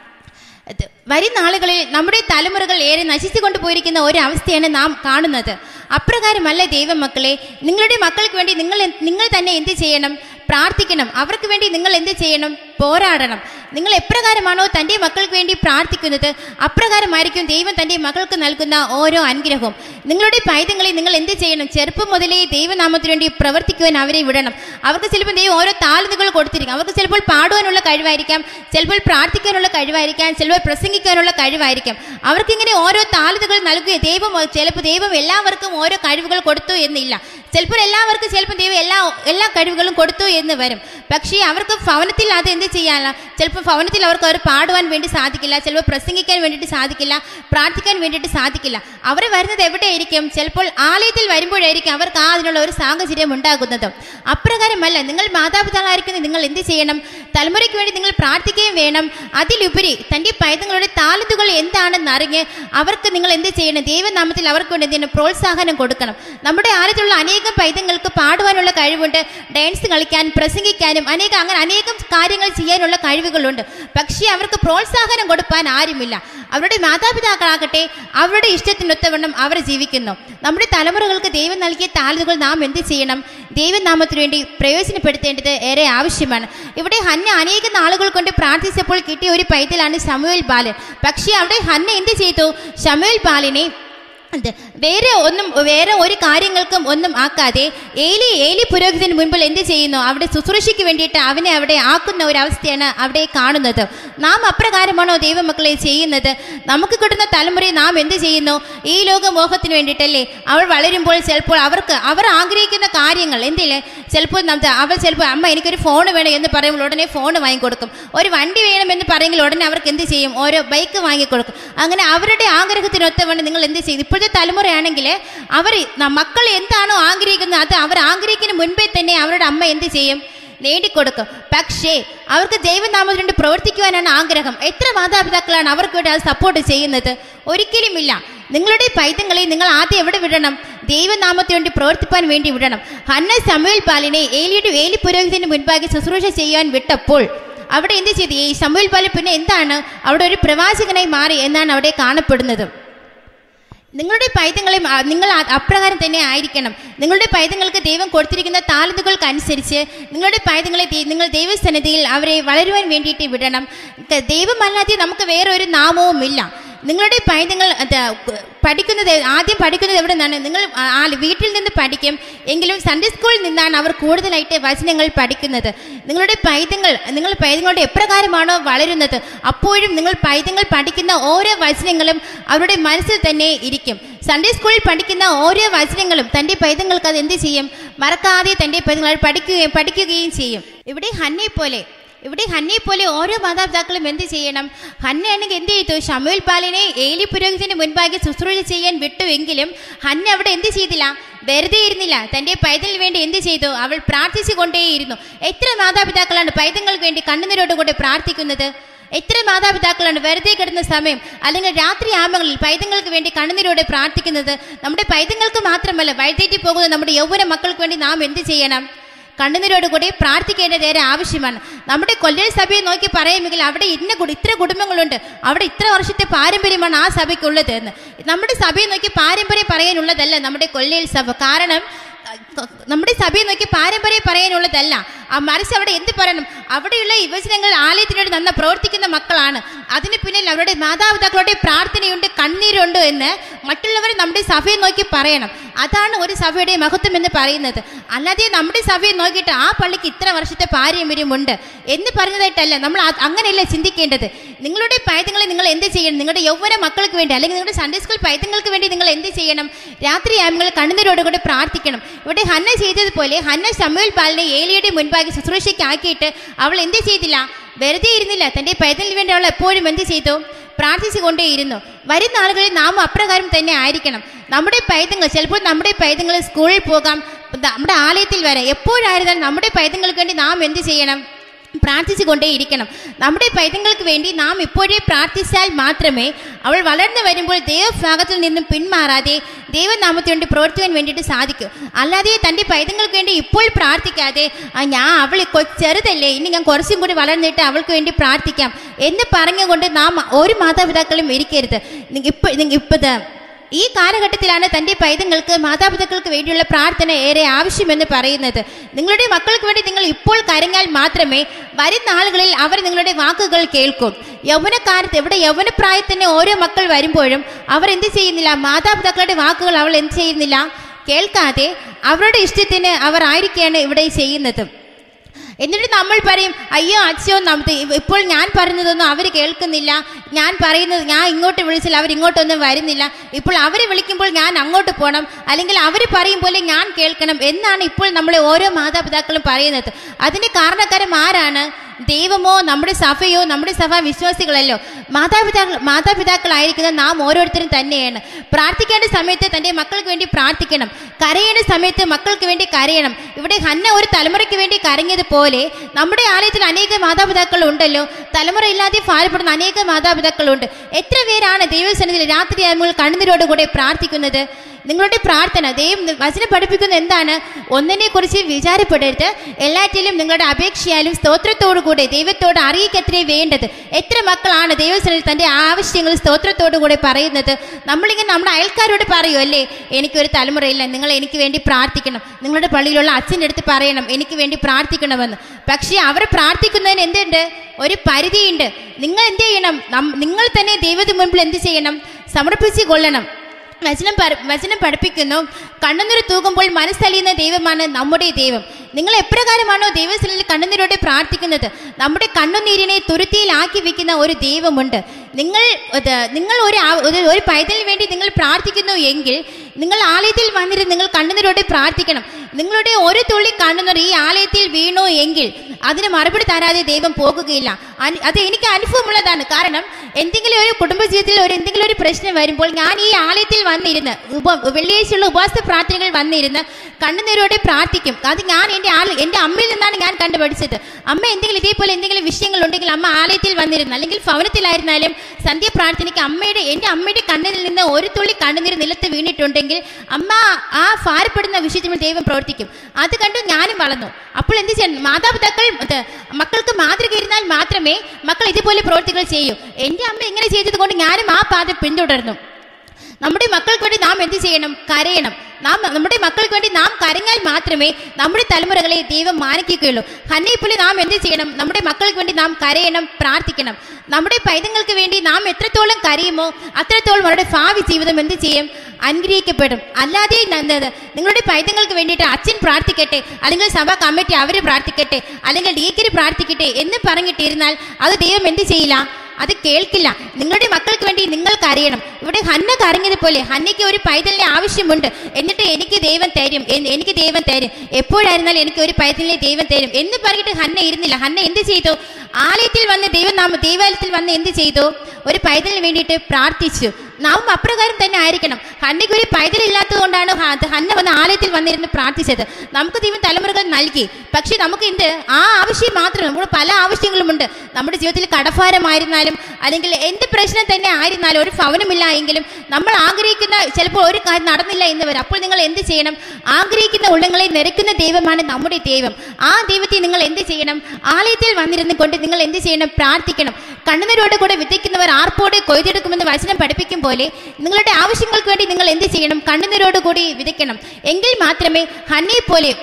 വരും നാളുകളിൽ നമ്മുടെ തലമുറകൾ ഏറെ നശിച്ചു കൊണ്ടുപോയിരിക്കുന്ന ഒരവസ്ഥയാണ് നാം കാണുന്നത്. അപ്രകാരമല്ല ദൈവമക്കളെ. നിങ്ങളുടെ മക്കൾക്ക് വേണ്ടി നിങ്ങൾ നിങ്ങൾ തന്നെ എന്ത് ചെയ്യണം? പ്രാർത്ഥിക്കണം. അവർക്ക് വേണ്ടി നിങ്ങൾ എന്ത് ചെയ്യണം? പോരാടണം. നിങ്ങൾ എപ്രകാരമാണോ തൻ്റെ മക്കൾക്ക് വേണ്ടി പ്രാർത്ഥിക്കുന്നത് അപ്രകാരമായിരിക്കും ദൈവം തൻ്റെ മക്കൾക്ക് നൽകുന്ന ഓരോ അനുഗ്രഹവും. നിങ്ങളുടെ പൈതങ്ങളെ നിങ്ങൾ എന്ത് ചെയ്യണം? ചെറുപ്പം മുതലേ ദൈവനാമത്തിന് വേണ്ടി പ്രവർത്തിക്കുവാൻ അവരെ വിടണം. അവർക്ക് ചിലപ്പോൾ ദൈവം ഓരോ താലന്തുകൾ കൊടുത്തിരിക്കും. അവർക്ക് ചിലപ്പോൾ പാടുവാനുള്ള കഴിവായിരിക്കാം, ചിലപ്പോൾ പ്രാർത്ഥിക്കാനുള്ള കഴിവായിരിക്കാം, ചിലപ്പോൾ പ്രസംഗിക്കാനുള്ള കഴിവായിരിക്കാം. അവർക്കിങ്ങനെ ഓരോ താലന്തുകൾ നൽകുക ദൈവം ചിലപ്പോൾ ദൈവം എല്ലാവർക്കും ഓരോ കഴിവുകൾ കൊടുത്തു എന്നില്ല. ചിലപ്പോൾ എല്ലാവർക്കും ചിലപ്പോൾ ദൈവം എല്ലാ എല്ലാ കഴിവുകളും കൊടുത്തു എന്ന് വരും. പക്ഷേ അവർക്ക് ഭവനത്തിൽ അത് എന്ത് ചെയ്യാനല്ല? ചിലപ്പോൾ ഭവനത്തിൽ അവർക്ക് അവർ പാടുവാൻ വേണ്ടി സാധിക്കില്ല, ചിലപ്പോൾ പ്രസംഗിക്കാൻ വേണ്ടിയിട്ട് സാധിക്കില്ല, പ്രാർത്ഥിക്കാൻ വേണ്ടിയിട്ട് സാധിക്കില്ല. അവർ വരുന്നത് എവിടെയായിരിക്കും? ചിലപ്പോൾ ആലയത്തിൽ വരുമ്പോഴായിരിക്കും അവർക്ക് ആ അതിനുള്ള ഒരു സാഹചര്യം ഉണ്ടാകുന്നത്. അപ്രകാരമല്ല. നിങ്ങൾ മാതാപിതാക്കളായിരിക്കുന്നത് നിങ്ങൾ എന്ത് ചെയ്യണം? തലമുറയ്ക്ക് വേണ്ടി നിങ്ങൾ പ്രാർത്ഥിക്കുകയും വേണം. അതിലുപരി തൻ്റെ പൈതങ്ങളുടെ താലന്തുകൾ എന്താണെന്ന് അറിഞ്ഞ് അവർക്ക് നിങ്ങൾ എന്ത് ചെയ്യണം? ദൈവനാമത്തിൽ അവർക്ക് വേണ്ടി എന്ത് ചെയ്യണം? പ്രോത്സാഹനം കൊടുക്കണം. നമ്മുടെ ആലയത്തിലുള്ള അനേകം പൈതങ്ങൾക്ക് പാടുവാനുള്ള കഴിവുണ്ട്, ഡാൻസ് കളിക്കാൻ, പ്രസംഗിക്കാനും അനേകം അങ്ങനെ അനേകം കാര്യങ്ങൾ ചെയ്യാനുള്ള കഴിവുകളുണ്ട്. പക്ഷേ അവർക്ക് പ്രോത്സാഹനം കൊടുക്കാൻ ആരുമില്ല. അവരുടെ മാതാപിതാക്കളാകട്ടെ അവരുടെ ഇഷ്ടത്തിനൊത്തവണ്ണം അവർ ജീവിക്കുന്നു. നമ്മുടെ തലമുറകൾക്ക് ദൈവം നൽകിയ താലന്തുകൾ നാം എന്ത് ചെയ്യണം? ദൈവനാമത്തിന് വേണ്ടി പ്രയോജനപ്പെടുത്തേണ്ടത് ഏറെ ആവശ്യമാണ്. ഇവിടെ ഹന്ന അനേക നാളുകൾ കൊണ്ട് പ്രാർത്ഥിച്ചപ്പോൾ കിട്ടിയ ഒരു പൈതലാണ് ശമൂവേൽ ബാലൻ. പക്ഷേ അവിടെ ഹന്ന എന്ത് ചെയ്തു? ശമൂവേൽ ബാലനെ വേറെ ഒന്നും വേറെ ഒരു കാര്യങ്ങൾക്കും ഒന്നും ആക്കാതെ ഏലി ഏലി പുരോഹിതന് മുൻപിൽ എന്ത് ചെയ്യുന്നു? അവിടെ ശുശ്രൂഷയ്ക്ക് വേണ്ടിയിട്ട് അവനെ അവിടെ ആക്കുന്ന ഒരു അവസ്ഥയാണ് അവിടെ കാണുന്നത്. നാം അപ്രകാരമാണോ ദൈവമക്കളെ ചെയ്യുന്നത്? നമുക്ക് കിട്ടുന്ന തലമുറയെ നാം എന്ത് ചെയ്യുന്നു? ഈ ലോകമോഹത്തിന് വേണ്ടിയിട്ടല്ലേ? അവൾ വളരുമ്പോൾ ചിലപ്പോൾ അവർക്ക് അവർ ആഗ്രഹിക്കുന്ന കാര്യങ്ങൾ എന്തില്ലേ, ചിലപ്പോൾ നമുക്ക് അവൾ ചിലപ്പോൾ അമ്മ എനിക്കൊരു ഫോൺ വേണം എന്ന് പറയുമ്പോൾ ഉടനെ ഫോൺ വാങ്ങിക്കൊടുക്കും. ഒരു വണ്ടി വേണമെന്ന് പറയുമെങ്കിൽ ഉടനെ അവർക്ക് എന്ത് ചെയ്യും? ഓരോ ബൈക്ക് വാങ്ങിക്കൊടുക്കും. അങ്ങനെ അവരുടെ ആഗ്രഹത്തിനൊത്തവണ്ണം നിങ്ങൾ എന്ത് ചെയ്യും? ഇപ്പോഴത്തെ തലമുറയാണെങ്കിൽ അവർ മക്കൾ എന്താണോ ആഗ്രഹിക്കുന്നത് അത് അവർ ആഗ്രഹിക്കുന്ന മുൻപേ തന്നെ അവരുടെ അമ്മ എന്ത് ചെയ്യും? നേടിക്കൊടുക്കും. പക്ഷേ അവർക്ക് ദൈവനാമത്തിന് വേണ്ടി പ്രവർത്തിക്കുവാനാണ് ആഗ്രഹം. എത്ര മാതാപിതാക്കളാണ് അവർക്ക് വേണ്ടി അത് സപ്പോർട്ട് ചെയ്യുന്നത്? ഒരിക്കലുമില്ല. നിങ്ങളുടെ പൈതങ്ങളെ നിങ്ങൾ ആദ്യം എവിടെ വിടണം? ദൈവനാമത്തിന് വേണ്ടി പ്രവർത്തിപ്പാൻ വേണ്ടി വിടണം. ഹന്ന ശമൂവേൽ ബാലനെ ഏലിയുടെ ഏലി പുരോഹിതന് മുൻപാകെ ശുശ്രൂഷ ചെയ്യാൻ വിട്ടപ്പോൾ അവിടെ എന്ത് ചെയ്തു? ഈ ശമൂവേൽ ബാലൻ പിന്നെ എന്താണ്? അവിടെ ഒരു പ്രവാചകനായി മാറി എന്നാണ് അവിടെ കാണപ്പെടുന്നത്. നിങ്ങളുടെ പൈതങ്ങളെ നിങ്ങൾ അപ്രകാരം തന്നെ ആയിരിക്കണം. നിങ്ങളുടെ പൈതങ്ങൾക്ക് ദൈവം കൊടുത്തിരിക്കുന്ന താലന്തുകൾക്കനുസരിച്ച് നിങ്ങളുടെ പൈതങ്ങളെ നിങ്ങൾ ദൈവസന്നിധിയിൽ അവരെ വളരുവാൻ വേണ്ടിയിട്ട് വിടണം. ദൈവമല്ലാതെ നമുക്ക് വേറെ ഒരു നാമവുമില്ല. നിങ്ങളുടെ പൈതങ്ങൾ പഠിക്കുന്നത് ആദ്യം പഠിക്കുന്നത് എവിടെ നിന്നാണ്? നിങ്ങൾ വീട്ടിൽ നിന്ന് പഠിക്കും എങ്കിലും സൺഡേ സ്കൂളിൽ നിന്നാണ് അവർ കൂടുതലായിട്ട് വചനങ്ങൾ പഠിക്കുന്നത്. നിങ്ങളുടെ പൈതങ്ങൾ നിങ്ങൾ പൈതങ്ങളുടെ എപ്രകാരമാണോ വളരുന്നത് അപ്പോഴും നിങ്ങൾ പൈതങ്ങൾ പഠിക്കുന്ന ഓരോ വചനങ്ങളും അവരുടെ മനസ്സിൽ തന്നെ ഇരിക്കും. സൺഡേ സ്കൂളിൽ പഠിക്കുന്ന ഓരോ വചനങ്ങളും തൻ്റെ പൈതങ്ങൾക്ക് അത് എന്ത് ചെയ്യും? മറക്കാതെ തൻ്റെ പൈതങ്ങൾ പഠിക്കുകയും പഠിക്കുകയും ചെയ്യും. ഇവിടെ ഹന്നെ പോലെ ഇവിടെ ഹന്നയെ പോലെ ഓരോ മാതാപിതാക്കളും എന്ത് ചെയ്യണം? ഹന്നയാണെങ്കിൽ എന്ത് ചെയ്തു? ശമൂവേൽ ബാലനെ ഏലി പുരോഹിതന് മുൻപാകെ ശുശ്രൂഷ ചെയ്യാൻ വിട്ടുവെങ്കിലും ഹന്ന അവിടെ എന്ത് ചെയ്തില്ല? വെറുതെ ഇരുന്നില്ല. തൻ്റെ പൈതലിന് വേണ്ടി എന്ത് ചെയ്തു? അവൾ പ്രാർത്ഥിച്ചു കൊണ്ടേയിരുന്നു. എത്ര മാതാപിതാക്കളാണ് പൈതങ്ങൾക്ക് വേണ്ടി കണ്ണുനീരോടുകൂടെ പ്രാർത്ഥിക്കുന്നത്? എത്ര മാതാപിതാക്കളാണ് വെറുതെ കിടന്ന സമയം അല്ലെങ്കിൽ രാത്രി ആമങ്ങളിൽ പൈതങ്ങൾക്ക് വേണ്ടി കണ്ണുനീരോടെ പ്രാർത്ഥിക്കുന്നത്? നമ്മുടെ പൈതങ്ങൾക്ക് മാത്രമല്ല, വഴിതെറ്റി പോകുന്ന നമ്മുടെ യൗവന മക്കൾക്ക് വേണ്ടി നാം എന്ത് ചെയ്യണം? കണ്ണുനീരോടുകൂടി പ്രാർത്ഥിക്കേണ്ടത് ഏറെ ആവശ്യമാണ്. നമ്മുടെ കൊല്ലൽ സഭയെ നോക്കി പറയുമെങ്കിൽ അവിടെ ഇന്ന ഇത്ര കുടുംബങ്ങളുണ്ട്, അവിടെ ഇത്ര വർഷത്തെ പാരമ്പര്യമാണ് ആ സഭയ്ക്കുള്ളത് എന്ന്. നമ്മുടെ സഭയെ നോക്കി പാരമ്പര്യം പറയാനുള്ളതല്ല നമ്മുടെ കൊല്ലൽ സഭ. കാരണം നമ്മുടെ സഭയെ നോക്കി പാരമ്പര്യം പറയാനുള്ളതല്ല, ആ മറിച്ച് അവിടെ എന്ത് പറയണം? അവിടെയുള്ള യുവജനങ്ങൾ ആലയത്തിനോട് നന്ന പ്രവർത്തിക്കുന്ന മക്കളാണ്. അതിന് പിന്നിൽ അവരുടെ മാതാപിതാക്കളുടെ പ്രാർത്ഥനയുണ്ട്, കണ്ണീരുണ്ട് എന്ന് മറ്റുള്ളവർ നമ്മുടെ സഭയെ നോക്കി പറയണം. അതാണ് ഒരു സഭയുടെ മഹത്വം എന്ന് പറയുന്നത്. അല്ലാതെ നമ്മുടെ സഭയെ നോക്കിയിട്ട് ആ പള്ളിക്ക് ഇത്ര വർഷത്തെ പാരമ്പര്യമുണ്ട് എന്ന് പറഞ്ഞതായിട്ടല്ല നമ്മൾ അങ്ങനെയല്ല ചിന്തിക്കേണ്ടത്. നിങ്ങളുടെ പൈതങ്ങളെ നിങ്ങൾ എന്ത് ചെയ്യണം? നിങ്ങളുടെ യൗവന മക്കൾക്ക് വേണ്ടി അല്ലെങ്കിൽ നിങ്ങളുടെ സൺഡേ സ്കൂൾ പൈതങ്ങൾക്ക് വേണ്ടി നിങ്ങൾ എന്ത് ചെയ്യണം? രാത്രി ആകുമ്പോൾ കണ്ണുനീരോടുകൂടി പ്രാർത്ഥിക്കണം. ഇവിടെ ഹന്ന ചെയ്തതുപോലെ ഹന്ന ശമൂവേൽ ബാലനെ ഏലിയുടെ മുൻപാകെ ശുശ്രൂഷയ്ക്കാക്കിയിട്ട് അവൾ എന്ത് ചെയ്തില്ല? വെറുതെ ഇരുന്നില്ല. തൻ്റെ പൈതലിന് വേണ്ടി അവൾ എപ്പോഴും എന്ത് ചെയ്തു? പ്രാർത്ഥിച്ചു കൊണ്ടേയിരുന്നു. വരുന്ന ആളുകളിൽ നാം അപ്രകാരം തന്നെ ആയിരിക്കണം. നമ്മുടെ പൈതങ്ങൾ ചിലപ്പോൾ നമ്മുടെ പൈതങ്ങൾ സ്കൂളിൽ പോകാം, നമ്മുടെ ആലയത്തിൽ വരാം. എപ്പോഴായിരുന്നാലും നമ്മുടെ പൈതങ്ങൾക്ക് വേണ്ടി നാം എന്ത് ചെയ്യണം? പ്രാർത്ഥിച്ചു കൊണ്ടേയിരിക്കണം. നമ്മുടെ പൈതങ്ങൾക്ക് വേണ്ടി നാം ഇപ്പോഴേ പ്രാർത്ഥിച്ചാൽ മാത്രമേ അവൾ വളർന്നു വരുമ്പോൾ ദൈവഭാഗത്തിൽ നിന്നും പിന്മാറാതെ ദൈവനാമത്തിന് വേണ്ടി പ്രവർത്തിക്കാൻ വേണ്ടിയിട്ട് സാധിക്കും. അല്ലാതെ തൻ്റെ പൈതങ്ങൾക്ക് വേണ്ടി ഇപ്പോൾ പ്രാർത്ഥിക്കാതെ ഞാൻ അവൾ ചെറുതല്ലേ, ഇനി ഞാൻ കുറച്ചും കൂടി വളർന്നിട്ട് അവൾക്ക് വേണ്ടി പ്രാർത്ഥിക്കാം എന്ന് പറഞ്ഞുകൊണ്ട് നാം ഒരു മാതാപിതാക്കളും ഇരിക്കരുത്. ഇപ്പൊ ഇപ്പത് ഈ കാലഘട്ടത്തിലാണ് തൻ്റെ പൈതങ്ങൾക്ക് മാതാപിതാക്കൾക്ക് വേണ്ടിയുള്ള പ്രാർത്ഥന ഏറെ ആവശ്യമെന്ന് പറയുന്നത്. നിങ്ങളുടെ മക്കൾക്ക് വേണ്ടി നിങ്ങൾ ഇപ്പോൾ കരഞ്ഞാൽ മാത്രമേ വരുന്ന ആളുകളിൽ അവർ നിങ്ങളുടെ വാക്കുകൾ കേൾക്കും. യൗവനക്കാലത്ത് എവിടെ യൗവനപ്രായത്തിന് ഓരോ മക്കൾ വരുമ്പോഴും അവർ എന്ത് ചെയ്യുന്നില്ല? മാതാപിതാക്കളുടെ വാക്കുകൾ അവൾ എന്ത് ചെയ്യുന്നില്ല? കേൾക്കാതെ അവരുടെ ഇഷ്ടത്തിന് അവർ ആയിരിക്കുകയാണ് ഇവിടെ ചെയ്യുന്നത്. എന്നിട്ട് നമ്മൾ പറയും, അയ്യോ അച്ഛോ നമുക്ക് ഇപ്പോൾ ഞാൻ പറയുന്നതൊന്നും അവർ കേൾക്കുന്നില്ല, ഞാൻ പറയുന്നത് ഞാൻ ഇങ്ങോട്ട് വിളിച്ചാൽ അവർ ഇങ്ങോട്ടൊന്നും വരുന്നില്ല, ഇപ്പോൾ അവരെ വിളിക്കുമ്പോൾ ഞാൻ അങ്ങോട്ട് പോകണം, അല്ലെങ്കിൽ അവർ പറയും പോലെ ഞാൻ കേൾക്കണം എന്നാണ് ഇപ്പോൾ നമ്മളെ ഓരോ മാതാപിതാക്കളും പറയുന്നത്. അതിന് കാരണക്കാരൻ ആരാണ്? ദൈവമോ നമ്മുടെ സഭയോ നമ്മുടെ സഭാ വിശ്വാസികളല്ലോ? മാതാപിതാക്കൾ മാതാപിതാക്കളായിരിക്കുന്ന നാം ഓരോരുത്തരും തന്നെയാണ്. പ്രാർത്ഥിക്കേണ്ട സമയത്ത് തൻ്റെ മക്കൾക്ക് വേണ്ടി പ്രാർത്ഥിക്കണം, കരയേണ്ട സമയത്ത് മക്കൾക്ക് വേണ്ടി കരയണം. ഇവിടെ ഹന്ന ഒരു തലമുറയ്ക്ക് വേണ്ടി കരഞ്ഞതുപോലെ നമ്മുടെ ആലയത്തിൽ അനേക മാതാപിതാക്കൾ ഉണ്ടല്ലോ. തലമുറയില്ലാതെ ഭാരപ്പെടുന്ന അനേക മാതാപിതാക്കളുണ്ട്. എത്ര പേരാണ് ദൈവസന്നിധിയിൽ രാത്രിയാകുമ്പോൾ കണ്ണുനീരോടുകൂടെ പ്രാർത്ഥിക്കുന്നത്? നിങ്ങളുടെ പ്രാർത്ഥന ദൈവം വചനം പഠിപ്പിക്കുന്ന എന്താണ്? ഒന്നിനെ കുറിച്ച് വിചാരപ്പെടരുത്, എല്ലാറ്റിലും നിങ്ങളുടെ അപേക്ഷയാലും സ്തോത്രത്തോടുകൂടെ ദൈവത്തോട് അറിയിക്കത്രേ വേണ്ടത്. എത്ര മക്കളാണ് ദൈവസന്നിധിയിൽ തൻ്റെ ആവശ്യങ്ങൾ സ്തോത്രത്തോടുകൂടെ പറയുന്നത്? നമ്മളിങ്ങനെ നമ്മുടെ അയൽക്കാരോട് പറയൂ അല്ലേ, എനിക്കൊരു തലമുറയില്ല, നിങ്ങൾ എനിക്ക് വേണ്ടി പ്രാർത്ഥിക്കണം. നിങ്ങളുടെ പള്ളിയിലുള്ള അച്ഛൻ്റെ അടുത്ത് പറയണം എനിക്ക് വേണ്ടി പ്രാർത്ഥിക്കണമെന്ന്. പക്ഷേ അവർ പ്രാർത്ഥിക്കുന്നതിന് എന്തുണ്ട്? ഒരു പരിധിയുണ്ട്. നിങ്ങൾ എന്ത് ചെയ്യണം? നിങ്ങൾ തന്നെ ദൈവത്തിന് മുൻപിൽ എന്ത് ചെയ്യണം? സമർപ്പിച്ചു കൊള്ളണം. വചനം വചനം പഠിപ്പിക്കുന്നു, കണ്ണുനീർ തൂകുമ്പോൾ മനസ്സലിയുന്ന ദൈവമാണ് നമ്മുടെ ദൈവം. നിങ്ങൾ എപ്രകാരമാണോ ദൈവസ്ഥലിൽ കണ്ണുനീരോടെ പ്രാർത്ഥിക്കുന്നത്, നമ്മുടെ കണ്ണുനീരിനെ തുരുത്തിയിലാക്കി വെക്കുന്ന ഒരു ദൈവമുണ്ട്. നിങ്ങൾ നിങ്ങൾ ഒരു ഒരു പൈതലിന് വേണ്ടി നിങ്ങൾ പ്രാർത്ഥിക്കുന്നു എങ്കിൽ നിങ്ങൾ ആലയത്തിൽ വന്നിട്ട് നിങ്ങൾ കണ്ണുനീരോടെ പ്രാർത്ഥിക്കണം. നിങ്ങളുടെ ഒരു തുള്ളി കണ്ണുനീർ ഈ ആലയത്തിൽ വീണു എങ്കിൽ അതിന് മറുപടി തരാതെ ദൈവം പോകുകയില്ല. അത് എനിക്ക് അനുഭവമുള്ളതാണ്. കാരണം എന്തെങ്കിലും ഒരു കുടുംബജീവിതത്തിൽ ഒരു എന്തെങ്കിലും ഒരു പ്രശ്നം വരുമ്പോൾ ഞാൻ ഈ ആലയത്തിൽ വന്നിരുന്ന് ഉപ വെള്ളിയാഴ്ചയുള്ള ഉപവാസ പ്രാർത്ഥനകൾ വന്നിരുന്ന് കണ്ണുനീരോടെ പ്രാർത്ഥിക്കും. അത് ഞാൻ എൻ്റെ ആൾ എൻ്റെ അമ്മയിൽ നിന്നാണ് ഞാൻ കണ്ടുപഠിച്ചത്. അമ്മ എന്തെങ്കിലും ഇതേപോലെ എന്തെങ്കിലും വിഷയങ്ങൾ ഉണ്ടെങ്കിൽ അമ്മ ആലയത്തിൽ വന്നിരുന്നു, അല്ലെങ്കിൽ ഭവനത്തിലായിരുന്നാലും സന്ധ്യ പ്രാർത്ഥനയ്ക്ക് അമ്മയുടെ എൻ്റെ അമ്മയുടെ കണ്ണിൽ നിന്ന് ഒരു തുള്ളി കണ്ണുനീർ നിലത്ത് വീണിട്ടുണ്ടെങ്കിൽ അമ്മ ആ ഭാരപ്പെടുന്ന വിഷയത്തിൽ ദൈവം പ്രവർത്തിക്കും. അത് കണ്ട് ഞാനും വളർന്നു. അപ്പോൾ എന്ത് ചെയ്യണം? മാതാപിതാക്കൾ മക്കൾക്ക് മാതൃക ഇരുന്നാൽ മാത്രമേ മക്കൾ ഇതുപോലെ പ്രവർത്തികൾ ചെയ്യൂ. എൻ്റെ അമ്മ ഇങ്ങനെ ചെയ്തത് കൊണ്ട് ഞാനും ആ പാത പിന്തുടർന്നു. നമ്മുടെ മക്കൾക്ക് വേണ്ടി നാം എന്ത് ചെയ്യണം? കരയണം. നാം നമ്മുടെ മക്കൾക്ക് വേണ്ടി നാം കരഞ്ഞാൽ മാത്രമേ നമ്മുടെ തലമുറകളെ ദൈവം മാനിക്കുകയുള്ളൂ. ഹന്നയെപ്പോലെ നാം എന്ത് ചെയ്യണം? നമ്മുടെ മക്കൾക്ക് വേണ്ടി നാം കരയണം, പ്രാർത്ഥിക്കണം. നമ്മുടെ പൈതങ്ങൾക്ക് വേണ്ടി നാം എത്രത്തോളം കരയുമോ അത്രത്തോളം അവരുടെ ഭാവി ജീവിതം എന്ത് ചെയ്യും? അനുഗ്രഹിക്കപ്പെടും. അല്ലാതെ നിങ്ങളുടെ പൈതങ്ങൾക്ക് വേണ്ടിയിട്ട് അച്ഛൻ പ്രാർത്ഥിക്കട്ടെ, അല്ലെങ്കിൽ സഭാ കമ്മിറ്റി അവർ പ്രാർത്ഥിക്കട്ടെ, അല്ലെങ്കിൽ ഡീക്കര് പ്രാർത്ഥിക്കട്ടെ എന്ന് പറഞ്ഞിട്ടിരുന്നാൽ അത് ദൈവം എന്ത് ചെയ്യില്ല? അത് കേൾക്കില്ല. നിങ്ങളുടെ മക്കൾക്ക് വേണ്ടി നിങ്ങൾ കരയണം. ഇവിടെ ഹന്ന കരഞ്ഞതുപോലെ ഹന്നയ്ക്ക് ഒരു പൈതലിനെ ആവശ്യമുണ്ട്, എന്നിട്ട് എനിക്ക് ദൈവം തരും, എനിക്ക് ദൈവം തരും, എപ്പോഴായിരുന്നാലും എനിക്ക് ഒരു പൈതലിനെ ദൈവം തരും എന്ന് പറഞ്ഞിട്ട് ഹന്ന ഇരുന്നില്ല. ഹന്ന എന്ത് ചെയ്തു? ആലയത്തിൽ വന്ന് ദൈവനാമ ദൈവാലയത്തിൽ വന്ന് എന്ത് ചെയ്തു? ഒരു പൈതലിന് വേണ്ടിയിട്ട് പ്രാർത്ഥിച്ചു. നാം അപ്രകാരം തന്നെ ആയിരിക്കണം. ഹന്നയ്ക്ക് ഒരു പൈതലില്ലാത്തത് കൊണ്ടാണ് ഹന്ന വന്ന് ആലയത്തിൽ വന്നിരുന്ന് പ്രാർത്ഥിച്ചത്. നമുക്ക് ദൈവം തലമുറകൾ നൽകി. പക്ഷെ നമുക്ക് എന്ത് ആ ആവശ്യം മാത്രം, നമ്മുടെ പല ആവശ്യങ്ങളുമുണ്ട്. നമ്മുടെ ജീവിതത്തിൽ കടഭാരമായിരുന്നാലും അല്ലെങ്കിൽ എന്ത് പ്രശ്നം തന്നെ ആയിരുന്നാലും ഒരു ഭവനമില്ല എങ്കിലും നമ്മൾ ആഗ്രഹിക്കുന്ന ചിലപ്പോൾ ഒരു കാര്യം നടന്നില്ല എന്ന് വരും. അപ്പോൾ നിങ്ങൾ എന്ത് ചെയ്യണം? ആഗ്രഹിക്കുന്ന ഉള്ളങ്ങളെ നിരക്കുന്ന ദൈവമാണ് നമ്മുടെ ദൈവം. ആ ദൈവത്തെ നിങ്ങൾ എന്ത് ചെയ്യണം? ആലയത്തിൽ വന്നിരുന്ന് കൊണ്ട് നിങ്ങൾ എന്ത് ചെയ്യണം? പ്രാർത്ഥിക്കണം. കണ്ണുനീരോടെ കൂടെ വിതയ്ക്കുന്നവർ ആർപ്പോടെ കൊയ്തെടുക്കുമെന്ന് വചനം പഠിപ്പിക്കും പോലെ നിങ്ങളുടെ ആവശ്യങ്ങൾക്ക് വേണ്ടി നിങ്ങൾ എന്ത് ചെയ്യണം? കണ്ണുനീരോട് കൂടി വിതയ്ക്കണം. എങ്കിൽ മാത്രമേ ഹന്നയെ പോലെ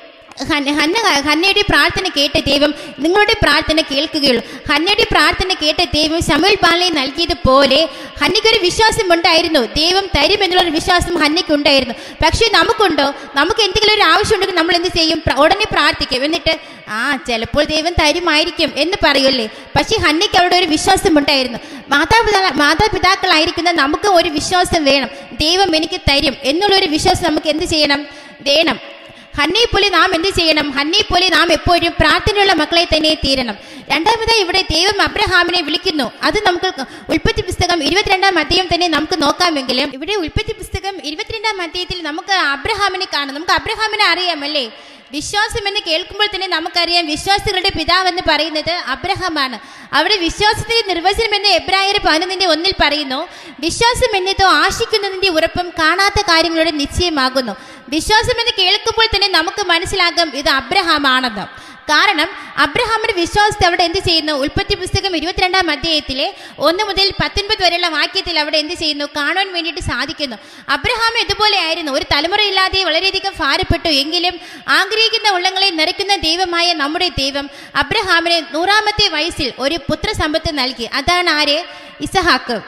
ഹന്ന ഹന്നയുടെ പ്രാർത്ഥന കേട്ട ദൈവം നിങ്ങളുടെ പ്രാർത്ഥന കേൾക്കുകയുള്ളൂ. ഹന്നയുടെ പ്രാർത്ഥന കേട്ട ദൈവം ശമൂവേൽ ബാലനെ നൽകിയതുപോലെ ഹന്നയ്ക്കൊരു വിശ്വാസം ഉണ്ടായിരുന്നു. ദൈവം തരും എന്നുള്ളൊരു വിശ്വാസം ഹന്നയ്ക്ക് ഉണ്ടായിരുന്നു. പക്ഷേ നമുക്കുണ്ടോ? നമുക്ക് എന്തെങ്കിലും ഒരു ആവശ്യം ഉണ്ടെങ്കിൽ നമ്മൾ എന്ത് ചെയ്യും? ഉടനെ പ്രാർത്ഥിക്കും. എന്നിട്ട് ആ ചിലപ്പോൾ ദൈവം തരുമായിരിക്കും എന്ന് പറയൂല്ലേ. പക്ഷേ ഹന്നയ്ക്ക് അവരുടെ ഒരു വിശ്വാസം ഉണ്ടായിരുന്നു. മാതാപിതാ മാതാപിതാക്കളായിരിക്കുന്ന നമുക്ക് ഒരു വിശ്വാസം വേണം. ദൈവം എനിക്ക് തരും എന്നുള്ളൊരു വിശ്വാസം നമുക്ക് എന്ത് ചെയ്യണം? വേണം. ഹന്നയെ പോലെ നാം എന്ത് ചെയ്യണം? ഹന്നയെ പോലെ നാം എപ്പോഴും പ്രാർത്ഥനയുള്ള മക്കളെ തന്നെ തീരണം. രണ്ടാമതായി ഇവിടെ ദൈവം അബ്രഹാമിനെ വിളിക്കുന്നു. അത് നമുക്ക് ഉൽപ്പത്തി പുസ്തകം ഇരുപത്തിരണ്ടാം അധ്യായം തന്നെ നമുക്ക് നോക്കാമെങ്കിലും ഇവിടെ ഉൽപ്പത്തി പുസ്തകം ഇരുപത്തിരണ്ടാം അധ്യായത്തിൽ നമുക്ക് അബ്രഹാമിനെ കാണാം. നമുക്ക് അബ്രഹാമിനെ അറിയാമല്ലേ? വിശ്വാസം എന്ന് കേൾക്കുമ്പോൾ തന്നെ നമുക്കറിയാം വിശ്വാസികളുടെ പിതാവെന്ന് പറയുന്നത് അബ്രഹാമാണ്. അവിടെ വിശ്വാസത്തിന്റെ നിർവചനം എന്ന് എബ്രായർ പതിനൊന്നിന്റെ ഒന്നിൽ പറയുന്നു, വിശ്വാസം എന്നതോ ആശിക്കുന്നതിന്റെ ഉറപ്പും കാണാത്ത കാര്യങ്ങളുടെ നിശ്ചയമാകുന്നു. വിശ്വാസം എന്ന് കേൾക്കുമ്പോൾ തന്നെ നമുക്ക് മനസ്സിലാകും ഇത് അബ്രഹാമാണെന്ന്. കാരണം അബ്രഹാമിന്റെ വിശ്വാസത്തെ അവിടെ എന്ത് ചെയ്യുന്നു? ഉൽപ്പത്തി പുസ്തകം ഇരുപത്തിരണ്ടാം അധ്യായത്തിലെ ഒന്ന് മുതൽ പത്തൊൻപത് വരെയുള്ള വാക്യത്തിൽ അവിടെ എന്ത് ചെയ്യുന്നു? കാണുവാൻ വേണ്ടിയിട്ട് സാധിക്കുന്നു. അബ്രഹാം ഇതുപോലെ ആയിരുന്നു. ഒരു തലമുറയില്ലാതെ വളരെയധികം ഭാരപ്പെട്ടു. എങ്കിലും ആഗ്രഹിക്കുന്ന ഉള്ളങ്ങളെ നിറയ്ക്കുന്ന ദൈവമായ നമ്മുടെ ദൈവം അബ്രഹാമിന് നൂറാമത്തെ വയസ്സിൽ ഒരു പുത്രസമ്പത്ത് നൽകി. അതാണ് ആര്? ഇസഹാക്ക്.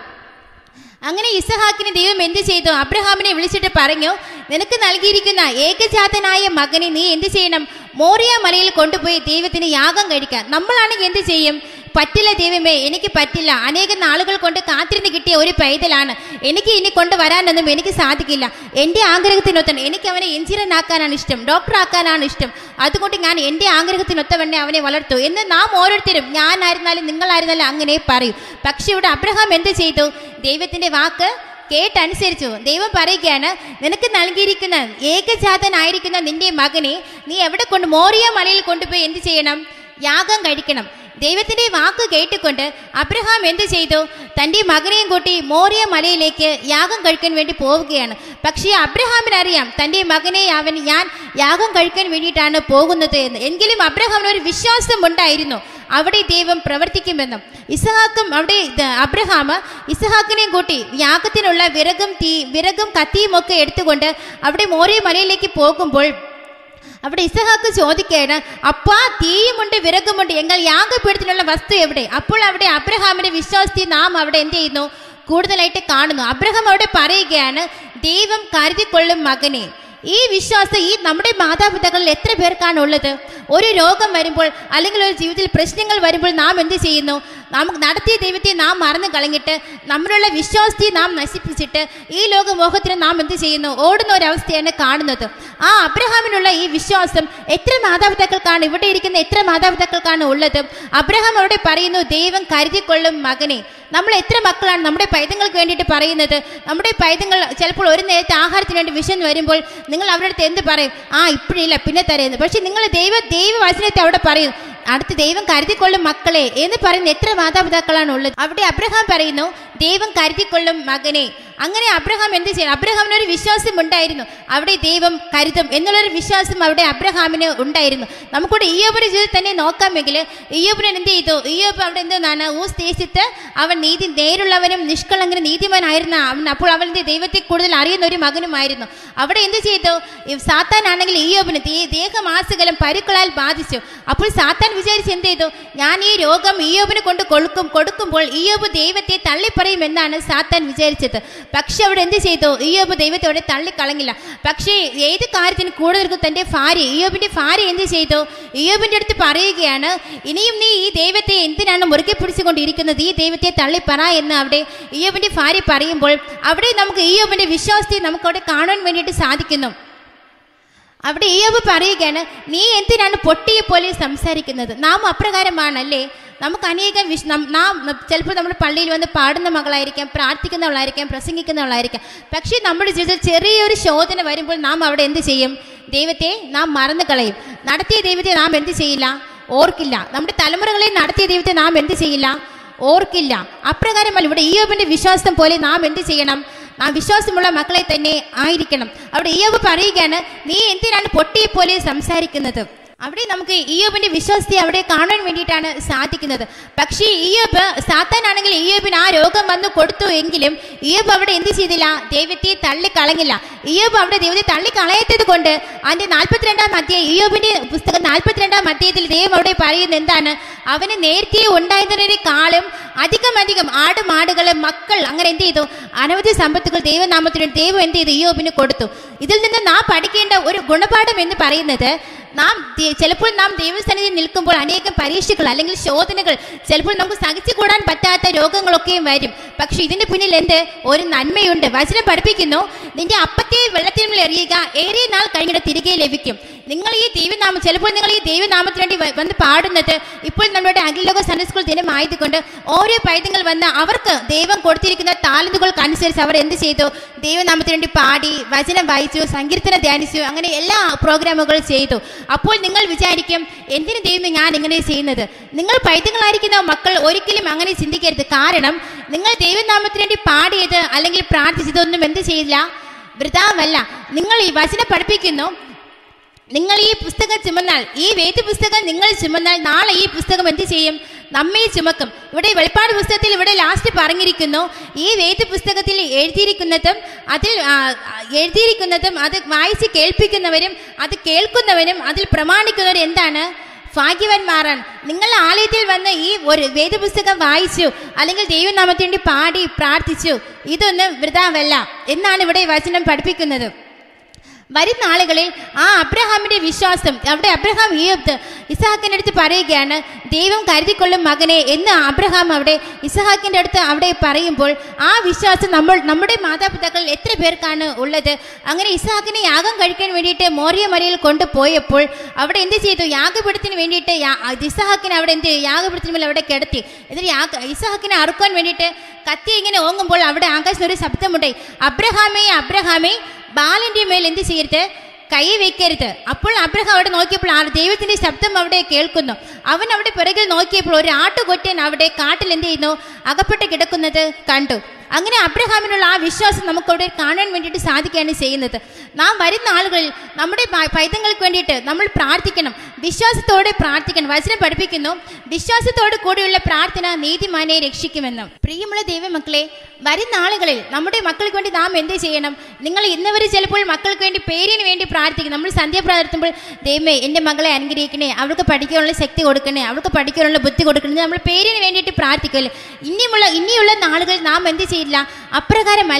അങ്ങനെ ഇസഹാക്കിന് ദൈവം എന്ത് ചെയ്തു? അബ്രഹാമിനെ വിളിച്ചിട്ട് പറഞ്ഞു, നിനക്ക് നൽകിയിരിക്കുന്ന ഏകജാതനായ മകനെ നീ എന്ത് ചെയ്യണം? മോറിയ മലയിൽ കൊണ്ടുപോയി ദൈവത്തിന് യാഗം കഴിക്കാൻ. നമ്മളാണെങ്കിൽ എന്ത് ചെയ്യും? പറ്റില്ല ദൈവമേ, എനിക്ക് പറ്റില്ല, അനേകം നാളുകൾ കൊണ്ട് കാത്തിരുന്ന് കിട്ടിയ ഒരു പൈതലാണ്, എനിക്ക് ഇനി കൊണ്ടുവരാനൊന്നും എനിക്ക് സാധിക്കില്ല. എൻ്റെ ആഗ്രഹത്തിനൊത്തണം. എനിക്ക് അവനെ എഞ്ചിനീയറാക്കാനാണ് ഇഷ്ടം, ഡോക്ടർ ആക്കാനാണ് ഇഷ്ടം. അതുകൊണ്ട് ഞാൻ എൻ്റെ ആഗ്രഹത്തിനൊത്തവണ്ണെ അവനെ വളർത്തു എന്ന് നാം ഓരോരുത്തരും, ഞാനായിരുന്നാലും നിങ്ങളായിരുന്നാലും അങ്ങനെ പറയും. പക്ഷെ ഇവിടെ അബ്രഹാം എന്ത് ചെയ്തു? ദൈവത്തിൻ്റെ വാക്ക് കേട്ടനുസരിച്ചു. ദൈവം പറയുകയാണ്, നിനക്ക് നൽകിയിരിക്കുന്ന ഏകജാതനായിരിക്കുന്ന നിന്റെ മകനെ നീ എവിടെ കൊണ്ട്? മോറിയ മലയിൽ കൊണ്ടുപോയി എന്ത് ചെയ്യണം? യാഗം കഴിക്കണം. ദൈവത്തിന്റെ വാക്ക് കേട്ടുകൊണ്ട് അബ്രഹാം എന്ത് ചെയ്തു? തൻ്റെ മകനെയും കൂട്ടി മോറിയ മലയിലേക്ക് യാഗം കഴിക്കാൻ വേണ്ടി പോവുകയാണ്. പക്ഷേ അബ്രഹാമിനറിയാം തൻ്റെ മകനെ അവൻ ഞാൻ യാഗം കഴിക്കാൻ വേണ്ടിയിട്ടാണ് പോകുന്നത് എന്ന്. എങ്കിലും അബ്രഹാമിന് ഒരു വിശ്വാസം ഉണ്ടായിരുന്നു, അവിടെ ദൈവം പ്രവർത്തിക്കുമെന്നും. ഇസഹാക്കും അവിടെ അബ്രഹാം ഇസഹാക്കിനെയും കൂട്ടി യാഗത്തിനുള്ള വിറകും തീ വിറകും കത്തിയും ഒക്കെ എടുത്തുകൊണ്ട് അവിടെ മോറിയ മലയിലേക്ക് പോകുമ്പോൾ അവിടെ ഇസഹാക്ക് ചോദിക്കുകയാണ്, അപ്പാ തീയുമുണ്ട് വിറകുമുണ്ട്, എങ്കിൽ യാഗപീഠത്തിനുള്ള വസ്തു എവിടെ? അപ്പോൾ അവിടെ അബ്രഹാമിന്റെ വിശ്വാസത്തെ നാം അവിടെ എന്ത് ചെയ്യുന്നു? കൂടുതലായിട്ട് കാണുന്നു. അബ്രഹാം അവിടെ പറയുകയാണ്, ദൈവം കരുതിക്കൊള്ളും മകനെ. ഈ വിശ്വാസം ഈ നമ്മുടെ മാതാപിതാക്കളിൽ എത്ര പേർക്കാണ് ഉള്ളത്? ഒരു രോഗം വരുമ്പോൾ അല്ലെങ്കിൽ ഒരു ജീവിതത്തിൽ പ്രശ്നങ്ങൾ വരുമ്പോൾ നാം എന്ത് ചെയ്യുന്നു? നമുക്ക് നടത്തിയ ദൈവത്തെ നാം മറന്നു കളഞ്ഞിട്ട് നമ്മളുള്ള വിശ്വാസത്തെ നാം നശിപ്പിച്ചിട്ട് ഈ ലോകമോഹത്തിന് നാം എന്ത് ചെയ്യുന്നു? ഓടുന്ന ഒരവസ്ഥയാണ് കാണുന്നത്. ആ അബ്രഹാമിനുള്ള ഈ വിശ്വാസം എത്ര മാതാപിതാക്കൾക്കാണ്, ഇവിടെ ഇരിക്കുന്ന എത്ര മാതാപിതാക്കൾക്കാണ് ഉള്ളത്? അബ്രഹാം അവിടെ പറയുന്നു, ദൈവം കരുതിക്കൊള്ളും മകനെ. നമ്മൾ എത്ര മക്കളാണ് നമ്മുടെ പൈതങ്ങൾക്ക് വേണ്ടിയിട്ട് പറയുന്നത്? നമ്മുടെ പൈതങ്ങൾ ചിലപ്പോൾ ഒരു നേരത്തെ ആഹാരത്തിന് വേണ്ടി വിശന്ന് വരുമ്പോൾ നിങ്ങൾ അവരുടെ അടുത്ത് എന്ത് പറയും? ആ ഇപ്പോഴില്ല പിന്നെ തരുന്നത്. പക്ഷെ നിങ്ങൾ ദൈവ ദൈവവചനത്തെ അവിടെ പറയും, അടുത്ത് ദൈവം കരുതിക്കൊള്ളും മക്കളെ എന്ന് പറയുന്ന എത്ര മാതാപിതാക്കളാണ് ഉള്ളത്? അവിടെ അബ്രഹാം പറയുന്നു, ദൈവം കരുതിക്കൊള്ളും മകനെ. അങ്ങനെ അബ്രഹാം എന്ത് ചെയ്യണം? അബ്രഹാമിന് ഒരു വിശ്വാസം ഉണ്ടായിരുന്നു, അവിടെ ദൈവം കരുതും എന്നുള്ളൊരു വിശ്വാസം അവിടെ അബ്രഹാമിന് ഉണ്ടായിരുന്നു. നമുക്കൂടെ ഇയ്യോബിന്റെ ജീവിതം തന്നെ നോക്കാമെങ്കിൽ ഇയ്യോബിനെ എന്ത് ചെയ്തു? ഇയ്യോബ് അവിടെ എന്താണ് ഊസ് ദേശത്ത് അവൻ നീതി നേരുള്ളവനും നിഷ്കളങ്കനും നീതിമാനായിരുന്ന അവൻ, അപ്പോൾ അവന്റെ ദൈവത്തെ കൂടുതൽ അറിയുന്ന ഒരു മകനുമായിരുന്നു. അവിടെ എന്ത് ചെയ്തു? സാത്താനാണെങ്കിൽ ഇയ്യോബിന് ദേഹമാസകലം പരുക്കളാൽ ബാധിച്ചു. അപ്പോൾ സാത്താൻ വിചാരിച്ച് എന്ത് ചെയ്തു? ഞാൻ ഈ രോഗം ഇയ്യോബിന് കൊണ്ട് കൊടുക്കും കൊടുക്കുമ്പോൾ ഇയ്യോബ് ദൈവത്തെ തള്ളിപ്പറയും എന്നാണ് സാത്താൻ വിചാരിച്ചത്. പക്ഷെ അവിടെ എന്ത് ചെയ്തു? ഇയ്യോബ് ദൈവത്തെ അവിടെ തള്ളിക്കളഞ്ഞില്ല. പക്ഷേ ഏത് കാര്യത്തിന് കൂടുതൽ തന്റെ ഭാര്യ, ഇയ്യോബിന്റെ ഭാര്യ എന്ത് ചെയ്തു? ഇയ്യോബിന്റെ അടുത്ത് പറയുകയാണ്, ഇനിയും നീ ഈ ദൈവത്തെ എന്തിനാണ് മുറുകെ പിടിച്ചുകൊണ്ടിരിക്കുന്നത്? ഈ ദൈവത്തെ തള്ളിപ്പറ എന്ന് അവിടെ ഇയ്യോബിന്റെ ഭാര്യ പറയുമ്പോൾ അവിടെ നമുക്ക് ഇയ്യോബിന്റെ വിശ്വാസത്തെ നമുക്ക് അവിടെ കാണാൻ വേണ്ടിയിട്ട് സാധിക്കുന്നു. അവിടെ ഇയ്യോബ് പറയുകയാണ്, നീ എന്തിനാണ് പൊട്ടിയെ പോലെ സംസാരിക്കുന്നത്? നാം അപ്രകാരമാണല്ലേ? നമുക്ക് അനേകം വിശ് നാം ചിലപ്പോൾ നമ്മുടെ പള്ളിയിൽ വന്ന് പാടുന്ന മകളായിരിക്കാം, പ്രാർത്ഥിക്കുന്നവളായിരിക്കാം, പ്രസംഗിക്കുന്നവളായിരിക്കാം. പക്ഷേ നമ്മുടെ ജീവിതത്തിൽ ചെറിയൊരു ശോധന വരുമ്പോൾ നാം അവിടെ എന്ത് ചെയ്യും? ദൈവത്തെ നാം മറന്നു കളയും. നടത്തിയ ദൈവത്തെ നാം എന്ത് ചെയ്യില്ല? ഓർക്കില്ല. നമ്മുടെ തലമുറകളെ നടത്തിയ ദൈവത്തെ നാം എന്ത് ചെയ്യില്ല? ഓർക്കില്ല. അപ്രകാരമല്ല ഇവിടെ ഇയ്യോബിന്റെ വിശ്വാസം പോലെ നാം എന്ത് ചെയ്യണം? നാം വിശ്വാസമുള്ള മക്കളെ തന്നെ ആയിരിക്കണം. അവിടെ ഇയ്യോബ് പറയുകയാണ്, നീ എന്തിനാണ് പൊട്ടിയെ പോലെ സംസാരിക്കുന്നത്? അവിടെ നമുക്ക് ഇയ്യോബിന്റെ വിശ്വാസത്തെ അവിടെ കാണാൻ വേണ്ടിയിട്ടാണ് സാധിക്കുന്നത്. പക്ഷേ ഇയ്യോബ്, സാത്താനാണെങ്കിൽ ഇയ്യോബിന് ആ രോഗം വന്നു കൊടുത്തു എങ്കിലും ഇയ്യോബ് അവിടെ എന്ത് ചെയ്തില്ല? ദൈവത്തെ തള്ളിക്കളഞ്ഞില്ല. ഇയ്യോബ് അവിടെ ദൈവത്തെ തള്ളിക്കളയാത്തത് കൊണ്ട് അതിന്റെ നാൽപ്പത്തിരണ്ടാം അധ്യായം, ഇയ്യോബിന്റെ പുസ്തകം നാൽപ്പത്തിരണ്ടാം അധ്യായത്തിൽ ദൈവം അവിടെ പറയുന്നത് എന്താണ്? അവന് നേരത്തെ ഉണ്ടായതിനേക്കാളും അധികം അധികം ആട് മാടുകളെ മക്കൾ അങ്ങനെ എന്ത് ചെയ്തു? അനവധി സമ്പത്തുകൾ ദൈവനാമത്തിന് ദൈവം എന്ത് ചെയ്തു? ഇയ്യോബിന് കൊടുത്തു. ഇതിൽ നിന്ന് നാം പഠിക്കേണ്ട ഒരു ഗുണപാഠം എന്ന് പറയുന്നത്, നാം ചിലപ്പോൾ നാം ദൈവസന്നിധിയിൽ നിൽക്കുമ്പോൾ അനേകം പരീക്ഷകൾ അല്ലെങ്കിൽ ശോധനകൾ, ചിലപ്പോൾ നമുക്ക് സഹിച്ചു കൂടാൻ പറ്റാത്ത രോഗങ്ങളൊക്കെയും വരും. പക്ഷെ ഇതിന്റെ പിന്നിൽ എന്ത്? ഒരു നന്മയുണ്ട്. വചനം പഠിപ്പിക്കുന്നു, നിന്റെ അപ്പത്തെ വെള്ളത്തിൽ എറിയുക, ഏറിയ നാൾ കഴിഞ്ഞിട്ട് തിരികെ ലഭിക്കും. നിങ്ങൾ ഈ ദൈവനാമം, ചിലപ്പോൾ നിങ്ങൾ ഈ ദൈവനാമത്തിന് വേണ്ടി വന്ന് പാടുന്നത് ഇപ്പോൾ നമ്മുടെ അഖിലോക സൺഡേ സ്കൂൾ ദിനമായതുകൊണ്ട് ഓരോ പൈതങ്ങൾ വന്ന് അവർക്ക് ദൈവം കൊടുത്തിരിക്കുന്ന താലന്തുകൾക്ക് അനുസരിച്ച് അവർ എന്ത് ചെയ്തു? ദൈവനാമത്തിന് വേണ്ടി പാടി, വചനം വായിച്ചു, സങ്കീർത്തനം ധ്യാനിച്ചു, അങ്ങനെ എല്ലാ പ്രോഗ്രാമുകളും ചെയ്തു. അപ്പോൾ നിങ്ങൾ വിചാരിക്കും, എന്തിനു ദൈവം ഞാൻ ഇങ്ങനെ ചെയ്യുന്നത്? നിങ്ങൾ പൈതങ്ങളായിരിക്കുന്ന മക്കൾ ഒരിക്കലും അങ്ങനെ ചിന്തിക്കരുത്. കാരണം നിങ്ങൾ ദൈവനാമത്തിന് വേണ്ടി പാടിയത് അല്ലെങ്കിൽ പ്രാർത്ഥിച്ചതൊന്നും എന്ത് ചെയ്യില്ല? വൃഥാവല്ല. നിങ്ങൾ ഈ വചനം പഠിപ്പിക്കുന്നു, നിങ്ങൾ ഈ പുസ്തകം ചുമന്നാൽ, ഈ വേദ പുസ്തകം നിങ്ങൾ ചുമന്നാൽ നാളെ ഈ പുസ്തകം എന്ത് ചെയ്യും? നമ്മെ ചുമക്കും. ഇവിടെ വെളിപ്പാട് പുസ്തകത്തിൽ ഇവിടെ ലാസ്റ്റ് പറഞ്ഞിരിക്കുന്നു, ഈ വേദ പുസ്തകത്തിൽ എഴുതിയിരിക്കുന്നതും അതിൽ എഴുതിയിരിക്കുന്നതും അത് വായിച്ച് കേൾപ്പിക്കുന്നവരും അത് കേൾക്കുന്നവരും അതിൽ പ്രമാണിക്കുന്നവരും എന്താണ്? ഭാഗ്യവാന്മാരാണ്. നിങ്ങൾ ആലയത്തിൽ വന്ന് ഈ ഒരു വേദപുസ്തകം വായിച്ചു അല്ലെങ്കിൽ ദൈവനാമത്തിന് വേണ്ടി പാടി പ്രാർത്ഥിച്ചു, ഇതൊന്നും വൃഥാവല്ല എന്നാണ് ഇവിടെ വചനം പഠിപ്പിക്കുന്നത്. വരുന്ന ആളുകളിൽ ആ അബ്രഹാമിന്റെ വിശ്വാസം, അവിടെ അബ്രഹാം ഈ ഇസഹാക്കിന്റെ അടുത്ത് പറയുകയാണ്, ദൈവം കരുതിക്കൊള്ളും മകനെ എന്ന് അബ്രഹാം അവിടെ ഇസഹാക്കിന്റെ അടുത്ത് അവിടെ പറയുമ്പോൾ ആ വിശ്വാസം നമ്മൾ നമ്മുടെ മാതാപിതാക്കളിൽ എത്ര പേർക്കാണ് ഉള്ളത്? അങ്ങനെ ഇസഹാക്കിനെ യാഗം കഴിക്കാൻ വേണ്ടിയിട്ട് മോറിയ മലയിൽ കൊണ്ടുപോയപ്പോൾ അവിടെ എന്ത് ചെയ്തു? യാഗപീഠത്തിന് വേണ്ടിയിട്ട് ഇസഹാക്കിനെ അവിടെ എന്ത് യാഗപീഠത്തിന് മേൽ അവിടെ കിടത്തി. എന്നിട്ട് യാഗ ഇസഹാക്കിനെ അറുക്കാൻ വേണ്ടിയിട്ട് കത്തി ഇങ്ങനെ ഓങ്ങുമ്പോൾ അവിടെ ആകാശത്തിന് ഒരു ശബ്ദമുണ്ടായി, അബ്രഹാമേ അബ്രഹാമേ ബാലന്റെ മേൽ എന്ത് ചെയ്യരുത്? കൈ വെക്കരുത്. അപ്പോൾ അബ്രഹാം അവിടെ നോക്കിയപ്പോൾ ആ ദൈവത്തിന്റെ ശബ്ദം അവിടെ കേൾക്കുന്നു. അവൻ അവിടെ പിറകിൽ നോക്കിയപ്പോൾ ഒരു ആട്ടുകൊറ്റൻ അവിടെ കാട്ടിൽ എന്ത് ചെയ്യുന്നു? അകപ്പെട്ട് കിടക്കുന്നത് കണ്ടു. അങ്ങനെ അബ്രഹാമിനുള്ള ആ വിശ്വാസം നമുക്കവിടെ കാണാൻ വേണ്ടിയിട്ട് സാധിക്കുകയാണ് ചെയ്യുന്നത്. നാം വരുന്ന ആളുകളിൽ നമ്മുടെ പൈതങ്ങൾക്ക് വേണ്ടിയിട്ട് നമ്മൾ പ്രാർത്ഥിക്കണം, വിശ്വാസത്തോടെ പ്രാർത്ഥിക്കണം. വചനം പഠിപ്പിക്കുന്നു, വിശ്വാസത്തോട് കൂടിയുള്ള പ്രാർത്ഥന നീതിമാനെ രക്ഷിക്കുമെന്ന്. പ്രിയമുള്ള ദൈവമക്കളെ, വരുന്ന ആളുകളിൽ നമ്മുടെ മക്കൾക്ക് വേണ്ടി നാം എന്ത് ചെയ്യണം? നിങ്ങൾ ഇന്നവർ ചിലപ്പോൾ മക്കൾക്ക് വേണ്ടി പേരിന് വേണ്ടി പ്രാർത്ഥിക്കും. നമ്മൾ സന്ധ്യ പ്രാർത്ഥിക്കുമ്പോൾ, ദൈവമേ എൻ്റെ മകളെ അനുഗ്രഹിക്കണേ, അവൾക്ക് പഠിക്കാനുള്ള ശക്തി കൊടുക്കണേ, അവൾക്ക് പഠിക്കാനുള്ള ബുദ്ധി കൊടുക്കണേ, നമ്മൾ പേരിന് വേണ്ടിയിട്ട് പ്രാർത്ഥിക്കുമല്ലേ. ഇനിയുമുള്ള ഇനിയുള്ള നാളുകളിൽ നാം എന്ത് ചെയ്യില്ല? അപ്രകാരമല്ല.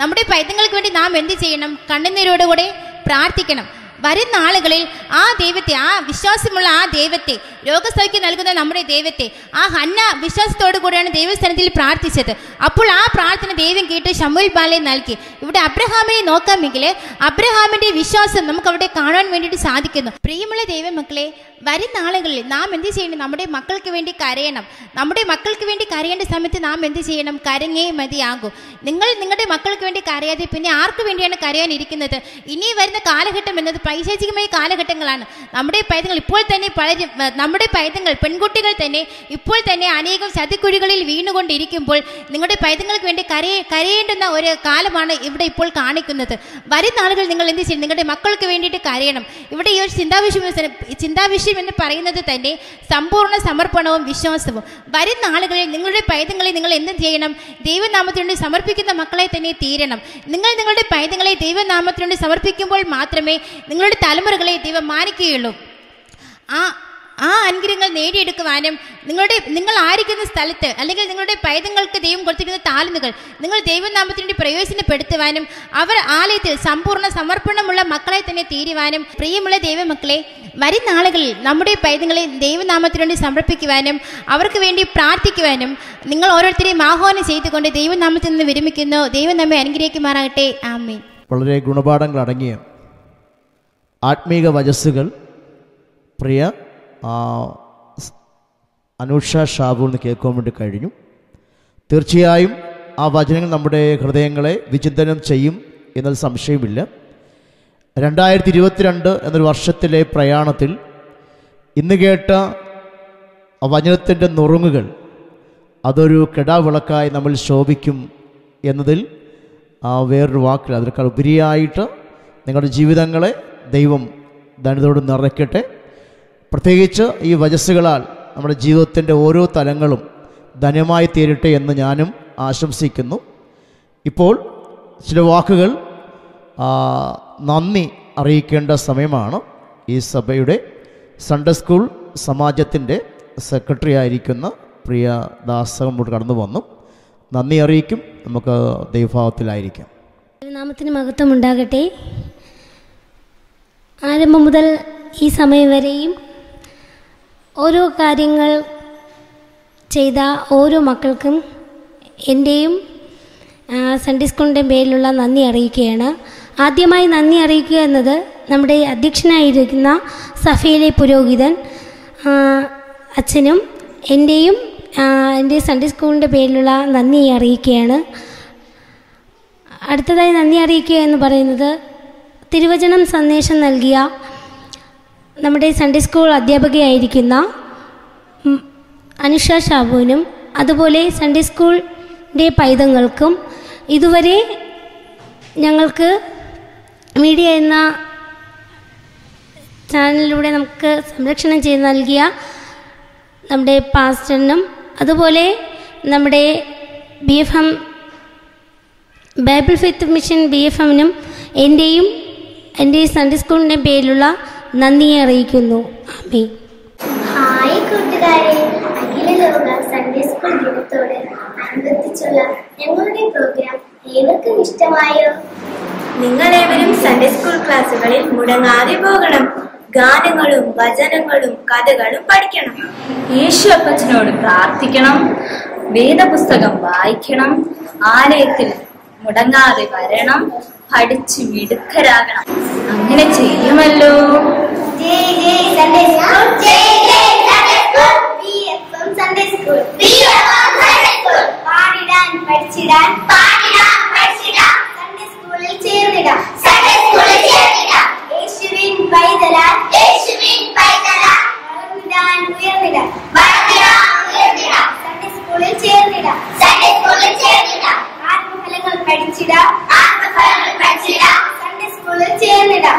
നമ്മുടെ പൈതങ്ങൾക്ക് വേണ്ടി നാം എന്ത് ചെയ്യണം? കണ്ണുനീരോടുകൂടെ പ്രാർത്ഥിക്കണം. വരുന്ന ആളുകളിൽ ആ ദൈവത്തെ, ആ വിശ്വാസമുള്ള ആ ദൈവത്തെ, രോഗസൗഖ്യം നൽകുന്ന നമ്മുടെ ദൈവത്തെ, ആ ഹന്ന വിശ്വാസത്തോടു കൂടിയാണ് ദൈവസ്ഥാനത്തിൽ പ്രാർത്ഥിച്ചത്. അപ്പോൾ ആ പ്രാർത്ഥന ദൈവം കേട്ട് ശമൂവേൽ ബാലനെ നൽകി. ഇവിടെ അബ്രഹാമിനെ നോക്കാമെങ്കിൽ അബ്രഹാമിന്റെ വിശ്വാസം നമുക്ക് അവിടെ കാണാൻ വേണ്ടിയിട്ട് സാധിക്കുന്നു. പ്രിയമുള്ള ദൈവമക്കളെ, വരുന്ന ആളുകളിൽ നാം എന്ത് ചെയ്യണം? നമ്മുടെ മക്കൾക്ക് വേണ്ടി കരയണം. നമ്മുടെ മക്കൾക്ക് വേണ്ടി കരയേണ്ട സമയത്ത് നാം എന്ത് ചെയ്യണം? കരഞ്ഞേ മതിയാകൂ. നിങ്ങൾ നിങ്ങളുടെ മക്കൾക്ക് വേണ്ടി കരയാതെ പിന്നെ ആർക്ക് വേണ്ടിയാണ് കരയാനിരിക്കുന്നത്? ഇനി വരുന്ന കാലഘട്ടം എന്നത് പൈശാചികമായ കാലഘട്ടങ്ങളാണ്. നമ്മുടെ പൈതങ്ങൾ ഇപ്പോൾ തന്നെ പലരും, നമ്മുടെ പൈതങ്ങൾ പെൺകുട്ടികൾ തന്നെ ഇപ്പോൾ തന്നെ അനേകം ചതിക്കുഴികളിൽ വീണുകൊണ്ടിരിക്കുമ്പോൾ നിങ്ങളുടെ പൈതങ്ങൾക്ക് വേണ്ടി കരയെ കരയേണ്ടുന്ന ഒരു കാലമാണ് ഇവിടെ ഇപ്പോൾ കാണിക്കുന്നത്. വരുന്ന ആളുകൾ നിങ്ങൾ എന്ത് ചെയ്യണം? നിങ്ങളുടെ മക്കൾക്ക് വേണ്ടിയിട്ട് കരയണം. ഇവിടെ ഈ ഒരു ചിന്താവിഷയം ചിന്താവിഷയം എന്ന് പറയുന്നത് തന്നെ സമ്പൂർണ്ണ സമർപ്പണവും വിശ്വാസവും. വരുന്ന ആളുകളിൽ നിങ്ങളുടെ പൈതങ്ങളെ നിങ്ങൾ എന്ത് ചെയ്യണം? ദൈവനാമത്തിനുവേണ്ടി സമർപ്പിക്കുന്ന മക്കളെ തന്നെ തീരണം. നിങ്ങൾ നിങ്ങളുടെ പൈതങ്ങളെ ദൈവനാമത്തിനുവേണ്ടി സമർപ്പിക്കുമ്പോൾ മാത്രമേ നിങ്ങളുടെ തലമുറകളെ ദൈവം മാനിക്കുകയുള്ളൂ. ആ ആ അനുഗ്രഹങ്ങൾ നേടിയെടുക്കുവാനും നിങ്ങളുടെ നിങ്ങൾ ആയിരിക്കുന്ന സ്ഥലത്ത് അല്ലെങ്കിൽ നിങ്ങളുടെ പൈതങ്ങൾക്ക് ദൈവം കൊടുത്തിരിക്കുന്ന താലന്തുകൾ നിങ്ങൾ ദൈവനാമത്തിന് വേണ്ടി പ്രയോജനപ്പെടുത്തുവാനും അവർ ആലയത്തിൽ സമ്പൂർണ്ണ സമർപ്പണമുള്ള മക്കളെ തന്നെ തീരുവാനും, പ്രിയമുള്ള ദൈവമക്കളെ, വരുന്ന ആളുകളിൽ നമ്മുടെ പൈതങ്ങളെ ദൈവനാമത്തിന് വേണ്ടി സമർപ്പിക്കുവാനും അവർക്ക് വേണ്ടി പ്രാർത്ഥിക്കുവാനും നിങ്ങൾ ഓരോരുത്തരെയും ആഹ്വാനം ചെയ്തുകൊണ്ട് ദൈവനാമത്തിൽ നിന്ന് വിരമിക്കുന്നു. ദൈവം നമ്മെ അനുഗ്രഹിക്കുമാറാകട്ടെ. ആമേൻ. വളരെ ഗുണപാഠങ്ങൾ അടങ്ങിയ ആത്മീക വചസ്സുകൾ പ്രിയ അനൂഷ ഷാബുവിൽ നിന്ന് കേൾക്കാൻ വേണ്ടി കഴിഞ്ഞു. തീർച്ചയായും ആ വചനങ്ങൾ നമ്മുടെ ഹൃദയങ്ങളെ വിചിന്തനം ചെയ്യും എന്നതിൽ സംശയമില്ല. രണ്ടായിരത്തി ഇരുപത്തിരണ്ട് എന്നൊരു വർഷത്തിലെ പ്രയാണത്തിൽ ഇന്ന് കേട്ട ആ വചനത്തിൻ്റെ നുറുങ്ങുകൾ അതൊരു കെടാവിളക്കായി നമ്മൾ ശോഭിക്കും എന്നതിൽ വേറൊരു വാക്കിൽ അതിനേക്കാൾ ഉപരിയായിട്ട് നിങ്ങളുടെ ജീവിതങ്ങളെ ദൈവം ധന്യതയോട് നിറയ്ക്കട്ടെ. പ്രത്യേകിച്ച് ഈ വചസ്സുകളാൽ നമ്മുടെ ജീവിതത്തിൻ്റെ ഓരോ തലങ്ങളും ധന്യമായി തീരട്ടെ എന്ന് ഞാനും ആശംസിക്കുന്നു. ഇപ്പോൾ ചില വാക്കുകൾ നന്ദി അറിയിക്കേണ്ട സമയമാണ്. ഈ സഭയുടെ സൺഡേ സ്കൂൾ സമാജത്തിൻ്റെ സെക്രട്ടറി ആയിരിക്കുന്ന പ്രിയ ദാസകമ്പോട്ട് കടന്നു വന്നു. നന്ദി അറിയിക്കും. നമുക്ക് ദൈവഭാവത്തിലായിരിക്കാം. നാമത്തിന് മഹത്വം ഉണ്ടാകട്ടെ. ആരംഭം മുതൽ ഈ സമയം വരെയും ഓരോ കാര്യങ്ങൾ ചെയ്ത ഓരോ മക്കൾക്കും എൻ്റെയും സൺഡേ സ്കൂളിൻ്റെ പേരിലുള്ള നന്ദി അറിയിക്കുകയാണ്. ആദ്യമായി നന്ദി അറിയിക്കുക എന്നത് നമ്മുടെ അധ്യക്ഷനായിരിക്കുന്ന സഭയിലെ പുരോഹിതൻ അച്ഛനും എൻ്റെയും എൻ്റെ സൺഡേ സ്കൂളിൻ്റെ പേരിലുള്ള നന്ദി അറിയിക്കുകയാണ്. അടുത്തതായി നന്ദി അറിയിക്കുക എന്ന് പറയുന്നത് തിരുവചനം സന്ദേശം നൽകിയ നമ്മുടെ സൺഡേ സ്കൂൾ അധ്യാപകയായിരിക്കുന്ന അനുഷ ഷാബുവിനും അതുപോലെ സൺഡേ സ്കൂളിൻ്റെ പൈതങ്ങൾക്കും ഇതുവരെ ഞങ്ങൾക്ക് മീഡിയ എന്ന ചാനലിലൂടെ നമുക്ക് സംരക്ഷണം ചെയ്ത് നൽകിയ നമ്മുടെ പാസ്റ്ററിനും അതുപോലെ നമ്മുടെ B F M Bible Faith Mission B F എമ്മിനും എൻ്റെയും എൻ്റെ സൺഡേ സ്കൂളിൻ്റെ പേരിലുള്ള നന്ദിയെ അറിയിക്കുന്നു. ആമേൻ. ഹായ് കൂട്ടുകാരെ, അഖില ലോക സൺഡേ സ്കൂൾ ദിനത്തോട് അനുബന്ധിച്ചുള്ള ഞങ്ങളുടെ പ്രോഗ്രാം ഏവർക്കും ഇഷ്ടമായോ? നിങ്ങളേവരും സൺഡേ സ്കൂൾ ക്ലാസ്സുകളിൽ മുടങ്ങാതെ പോകണം. ഗാനങ്ങളും വചനങ്ങളും കഥകളും പഠിക്കണം. യേശു അപ്പച്ചനോട് പ്രാർത്ഥിക്കണം. വേദപുസ്തകം വായിക്കണം. ആലയത്തിൽ മുടങ്ങാതെ വരണം. പഠിച്ചു മിടുക്കരാകണം. അങ്ങനെ ചെയ്യുമല്ലോ. പാടിടാൻ പഠിച്ചിടാൻ സൺഡേ സ്കൂളിൽ ചേർന്നിടാം. യേശുവിൻ പൈതലാൽ വളർന്നിടാൻ ഉയർന്നിടാം. സൺഡേ സ്കൂളിൽ ചേർന്നിടാം. ആത്മഫലങ്ങൾ പഠിച്ചിടാം. സൺഡേ സ്കൂളിൽ ചേർന്നിടാം.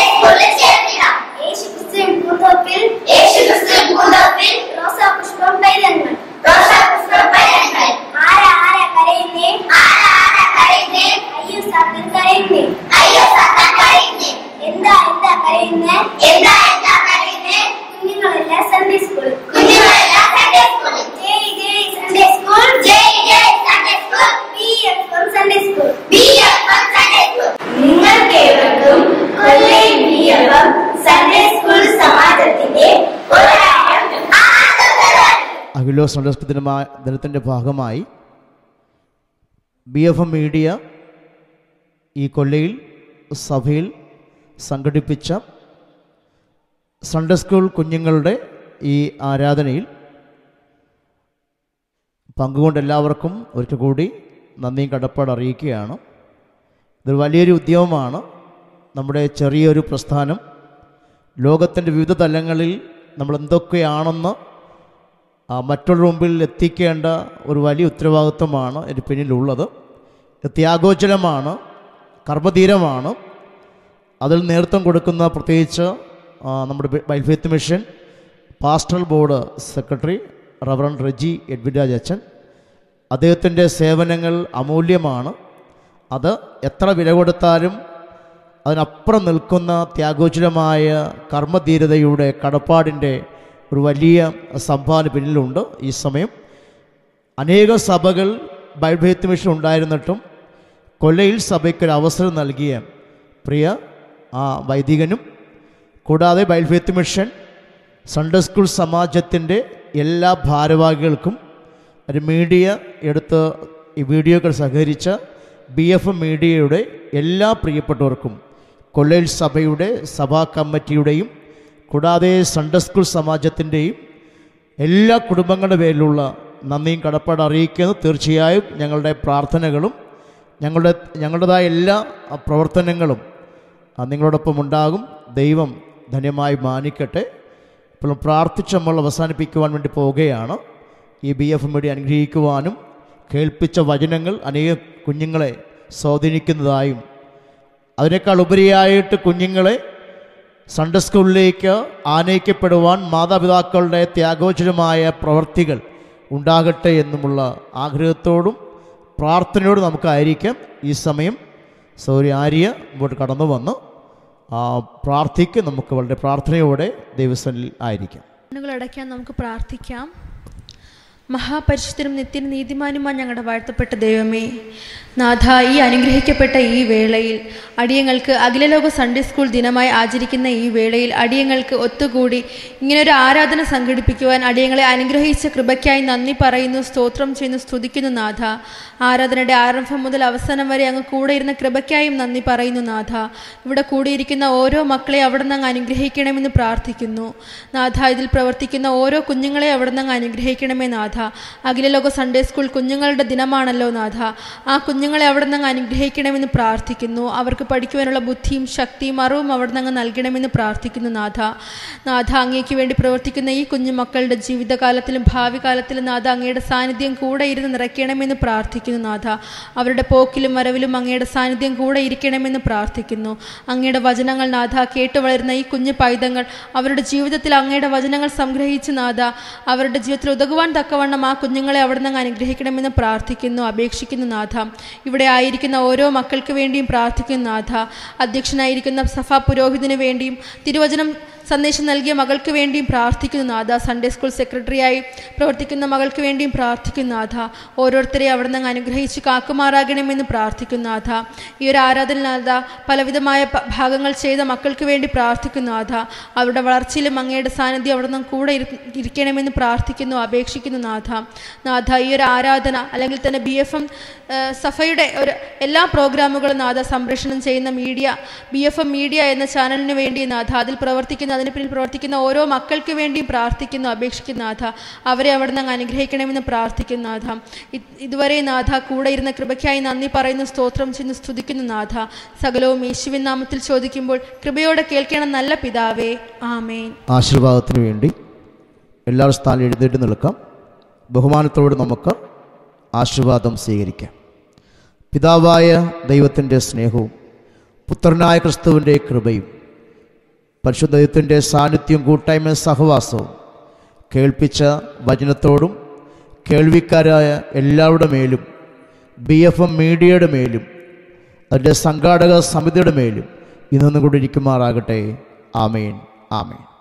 യേശു ക്രിസ്തുവിൻ പൂന്തോപ്പിൽ റോസാ പുഷ്പം പൈതങ്ങൾ. ആരാ ആരാ കരയുന്നേ? അയ്യോ സത്തൻ കരയുന്നേ. എന്താ എന്താ കരയുന്നേ? അഖിലോ സൺഡേ സ്കൂൾ ദിനമായ ദിനത്തിൻ്റെ ഭാഗമായി ബി എഫ് എം മീഡിയ ഈ കൊല്ലയിൽ സഭയിൽ സംഘടിപ്പിച്ച സൺഡേ സ്കൂൾ കുഞ്ഞുങ്ങളുടെ ഈ ആരാധനയിൽ പങ്കുകൊണ്ട് എല്ലാവർക്കും ഒരിക്കൽ കൂടി നന്ദിയും കടപ്പാട് അറിയിക്കുകയാണ്. ഇതൊരു വലിയൊരു ഉദ്യമമാണ്. നമ്മുടെ ചെറിയൊരു പ്രസ്ഥാനം ലോകത്തിൻ്റെ വിവിധ തലങ്ങളിൽ നമ്മൾ എന്തൊക്കെയാണെന്ന് മറ്റുള്ള മുമ്പിൽ എത്തിക്കേണ്ട ഒരു വലിയ ഉത്തരവാദിത്വമാണ് ഇതിന് പിന്നിലുള്ളത്. ത്യാഗോജ്ജലമാണ്, കർമ്മധീരമാണ്. അതിൽ നേതൃത്വം കൊടുക്കുന്ന പ്രത്യേകിച്ച് നമ്മുടെ Bible Faith Mission pastoral board secretary reverend Reji Edwinraj അച്ഛൻ, അദ്ദേഹത്തിൻ്റെ സേവനങ്ങൾ അമൂല്യമാണ്. അത് എത്ര വില കൊടുത്താലും അതിനപ്പുറം നിൽക്കുന്ന ത്യാഗോജ്ജലമായ കർമ്മധീരതയുടെ കടപ്പാടിൻ്റെ ഒരു വലിയ സംഭാവന പിന്നിലുണ്ട്. ഈ സമയം അനേക സഭകൾ ബൈബിൾ ഫെയ്ത്ത് മിഷൻ ഉണ്ടായിരുന്നിട്ടും കൊല്ലയിൽ സഭയ്ക്കൊരു അവസരം നൽകിയ പ്രിയ ആ വൈദികനും കൂടാതെ Bible Faith Mission Sunday school സമാജത്തിൻ്റെ എല്ലാ ഭാരവാഹികൾക്കും ഒരു മീഡിയ എടുത്ത് ഈ വീഡിയോകൾ സഹകരിച്ച ബി എഫ് എം മീഡിയയുടെ എല്ലാ പ്രിയപ്പെട്ടവർക്കും കൊല്ലയിൽ സഭയുടെ സഭാ കമ്മിറ്റിയുടെയും കൂടാതെ സൺഡേ സ്കൂൾ സമാജത്തിൻ്റെയും എല്ലാ കുടുംബങ്ങളുടെ പേരിലുള്ള നന്ദിയും കടപ്പാട് അറിയിക്കുന്നു. തീർച്ചയായും ഞങ്ങളുടെ പ്രാർത്ഥനകളും ഞങ്ങളുടെ ഞങ്ങളുടേതായ എല്ലാ പ്രവർത്തനങ്ങളും നിങ്ങളോടൊപ്പം ഉണ്ടാകും. ദൈവം ധന്യമായി മാനിക്കട്ടെ. ഇപ്പോൾ പ്രാർത്ഥിച്ച് നമ്മൾ അവസാനിപ്പിക്കുവാൻ വേണ്ടി പോവുകയാണ്. ഈ ബി എഫ് മീഡിയ അനുഗ്രഹിക്കുവാനും കേൾപ്പിച്ച വചനങ്ങൾ അനേക കുഞ്ഞുങ്ങളെ സ്വാധീനിക്കുന്നതായും അതിനേക്കാൾ ഉപരിയായിട്ട് കുഞ്ഞുങ്ങളെ സൺഡേ സ്കൂളിലേക്ക് ആനയിക്കപ്പെടുവാൻ മാതാപിതാക്കളുടെ ത്യാഗോജ്ജലമായ പ്രവർത്തികൾ ഉണ്ടാകട്ടെ എന്നുമുള്ള ആഗ്രഹത്തോടും പ്രാർത്ഥനയോടും നമുക്കായിരിക്കാം. ഈ സമയം സൗരി ആര്യ ഇങ്ങോട്ട് കടന്നു വന്ന് പ്രാർത്ഥിക്ക്. നമുക്ക് വളരെ പ്രാർത്ഥനയോടെ ദൈവസന്നിധിയിൽ ആയിരിക്കാം. കണ്ണുകളടയ്ക്കാൻ നമുക്ക് പ്രാർത്ഥിക്കാം. മഹാപരിശുദ്ധനും നിത്യനും നീതിമാനുമായി ഞങ്ങളുടെ വാഴ്ത്തപ്പെട്ട ദൈവമേ, നാഥ, ഈ അനുഗ്രഹിക്കപ്പെട്ട ഈ വേളയിൽ അടിയങ്ങൾക്ക് അഖിലലോക സൺഡേ സ്കൂൾ ദിനമായി ആചരിക്കുന്ന ഈ വേളയിൽ അടിയങ്ങൾക്ക് ഒത്തുകൂടി ഇങ്ങനൊരു ആരാധന സംഘടിപ്പിക്കുവാൻ അടിയങ്ങളെ അനുഗ്രഹിച്ച കൃപയ്ക്കായി നന്ദി പറയുന്നു, സ്തോത്രം ചെയ്യുന്നു, സ്തുതിക്കുന്നു നാഥ. ആരാധനയുടെ ആരംഭം മുതൽ അവസാനം വരെ അങ്ങ് കൂടെ ഇരുന്ന കൃപയ്ക്കായും നന്ദി പറയുന്നു നാഥ. ഇവിടെ കൂടിയിരിക്കുന്ന ഓരോ മക്കളെ അവിടെ നിന്ന് അങ്ങ് അനുഗ്രഹിക്കണമെന്ന് പ്രാർത്ഥിക്കുന്നു നാഥ. ഇതിൽ പ്രവർത്തിക്കുന്ന ഓരോ കുഞ്ഞുങ്ങളെ അവിടെ നിന്ന് അങ്ങ് അനുഗ്രഹിക്കണമേ നാഥ. അഖിലലോക സൺഡേ സ്കൂൾ കുഞ്ഞുങ്ങളുടെ ദിനമാണല്ലോ നാഥ. ആ കുഞ്ഞുങ്ങളെ അവിടെ നിന്ന് അനുഗ്രഹിക്കണമെന്ന് പ്രാർത്ഥിക്കുന്നു. അവർക്ക് പഠിക്കുവാനുള്ള ബുദ്ധിയും ശക്തിയും അറിവും അവിടെ നിന്ന് നൽകണമെന്ന് പ്രാർത്ഥിക്കുന്നു നാഥ. നാഥ, അങ്ങേക്ക് വേണ്ടി പ്രവർത്തിക്കുന്ന ഈ കുഞ്ഞുമക്കളുടെ ജീവിതകാലത്തിലും ഭാവി കാലത്തിലും നാഥ അങ്ങയുടെ സാന്നിധ്യം കൂടെ ഇരുന്ന് നിറയ്ക്കണമെന്ന് പ്രാർത്ഥിക്കുന്നു നാഥ. അവരുടെ പോക്കിലും വരവിലും അങ്ങയുടെ സാന്നിധ്യം കൂടെ ഇരിക്കണമെന്ന് പ്രാർത്ഥിക്കുന്നു. അങ്ങയുടെ വചനങ്ങൾ നാഥ കേട്ടു വളരുന്ന ഈ കുഞ്ഞു പൈതങ്ങൾ അവരുടെ ജീവിതത്തിൽ അങ്ങയുടെ വചനങ്ങൾ സംഗ്രഹിച്ച് നാഥ അവരുടെ ജീവിതത്തിൽ ഉതകുവാൻ തക്കവണ്ണം ആ കുഞ്ഞുങ്ങളെ അവിടെ നിന്ന് അനുഗ്രഹിക്കണമെന്ന് പ്രാർത്ഥിക്കുന്നു, അപേക്ഷിക്കുന്നു നാഥ. ഇവിടെ ആയിരിക്കുന്ന ഓരോ മക്കൾക്ക് വേണ്ടിയും പ്രാർത്ഥിക്കുന്നു നാഥ. അധ്യക്ഷനായിരിക്കുന്ന സഭാ പുരോഹിതന് വേണ്ടിയും തിരുവചനം സന്ദേശം നൽകിയ മകൾക്ക് വേണ്ടിയും പ്രാർത്ഥിക്കുന്നു നാഥ. സൺഡേ സ്കൂൾ സെക്രട്ടറിയായി പ്രവർത്തിക്കുന്ന മകൾക്ക് വേണ്ടിയും പ്രാർത്ഥിക്കുന്നു നാഥ. ഓരോരുത്തരെയും അവിടെ നിന്ന് അനുഗ്രഹിച്ച് കാക്കുമാറാകണമെന്ന് പ്രാർത്ഥിക്കുന്നു നാഥ. ഈ ഒരു ആരാധന നാഥ പലവിധമായ ഭാഗങ്ങൾ ചെയ്ത മക്കൾക്ക് വേണ്ടി പ്രാർത്ഥിക്കുന്നു നാഥ. അവരുടെ വളർച്ചയിലും അങ്ങയുടെ സാന്നിധ്യം അവിടെ നിന്ന് കൂടെ ഇരിക്കണമെന്ന് പ്രാർത്ഥിക്കുന്നു, അപേക്ഷിക്കുന്നു നാഥ. നാഥ, ഈ ഒരു ആരാധന അല്ലെങ്കിൽ തന്നെ ബി എഫ് എം സഭയുടെ ഒരു എല്ലാ പ്രോഗ്രാമുകളും നാഥ സംപ്രേഷണം ചെയ്യുന്ന media B F M media എന്ന ചാനലിന് വേണ്ടി നാഥ അതിൽ പ്രവർത്തിക്കുന്ന അതിന് പിന്നിൽ പ്രവർത്തിക്കുന്ന ഓരോ മക്കൾക്ക് വേണ്ടിയും പ്രാർത്ഥിക്കുന്നു, അപേക്ഷിക്കുന്നു നാഥ. അവരെ അവിടെ നിന്ന് അനുഗ്രഹിക്കണമെന്ന് പ്രാർത്ഥിക്കുന്നു നാഥ. ഇതുവരെ നാഥ കൂടെ ഇരുന്ന കൃപയ്ക്കായി നന്ദി പറയുന്നു, സ്തോത്രം ചെയ്യുന്നു, സ്തുതിക്കുന്നു നാഥ. സകലവും യേശുവിൻ നാമത്തിൽ ചോദിക്കുമ്പോൾ കൃപയോടെ കേൾക്കണം നല്ല പിതാവേ, ആമേൻ. ആശീർവാദത്തിന് വേണ്ടി എല്ലാവരും സ്ഥാനം എഴുന്നേറ്റ് നിൽക്കാം. ബഹുമാനത്തോട് നമുക്ക് ആശീർവാദം സ്വീകരിക്കാം. പിതാവായ ദൈവത്തിൻ്റെ സ്നേഹവും പുത്രനായ ക്രിസ്തുവിൻ്റെ കൃപയും പരിശുദ്ധ ദൈവത്തിൻ്റെ സാന്നിധ്യവും കൂട്ടായ്മയും സഹവാസവും കേൾപ്പിച്ച വചനത്തോടും കേൾവിക്കാരായ എല്ലാവരുടെ മേലും ബി എഫ് എം മീഡിയയുടെ മേലും അതിൻ്റെ സംഘാടക സമിതിയുടെ മേലും ഇന്നൊന്നും കൂടി ഇരിക്കുമാറാകട്ടെ. ആമേൻ, ആമേൻ.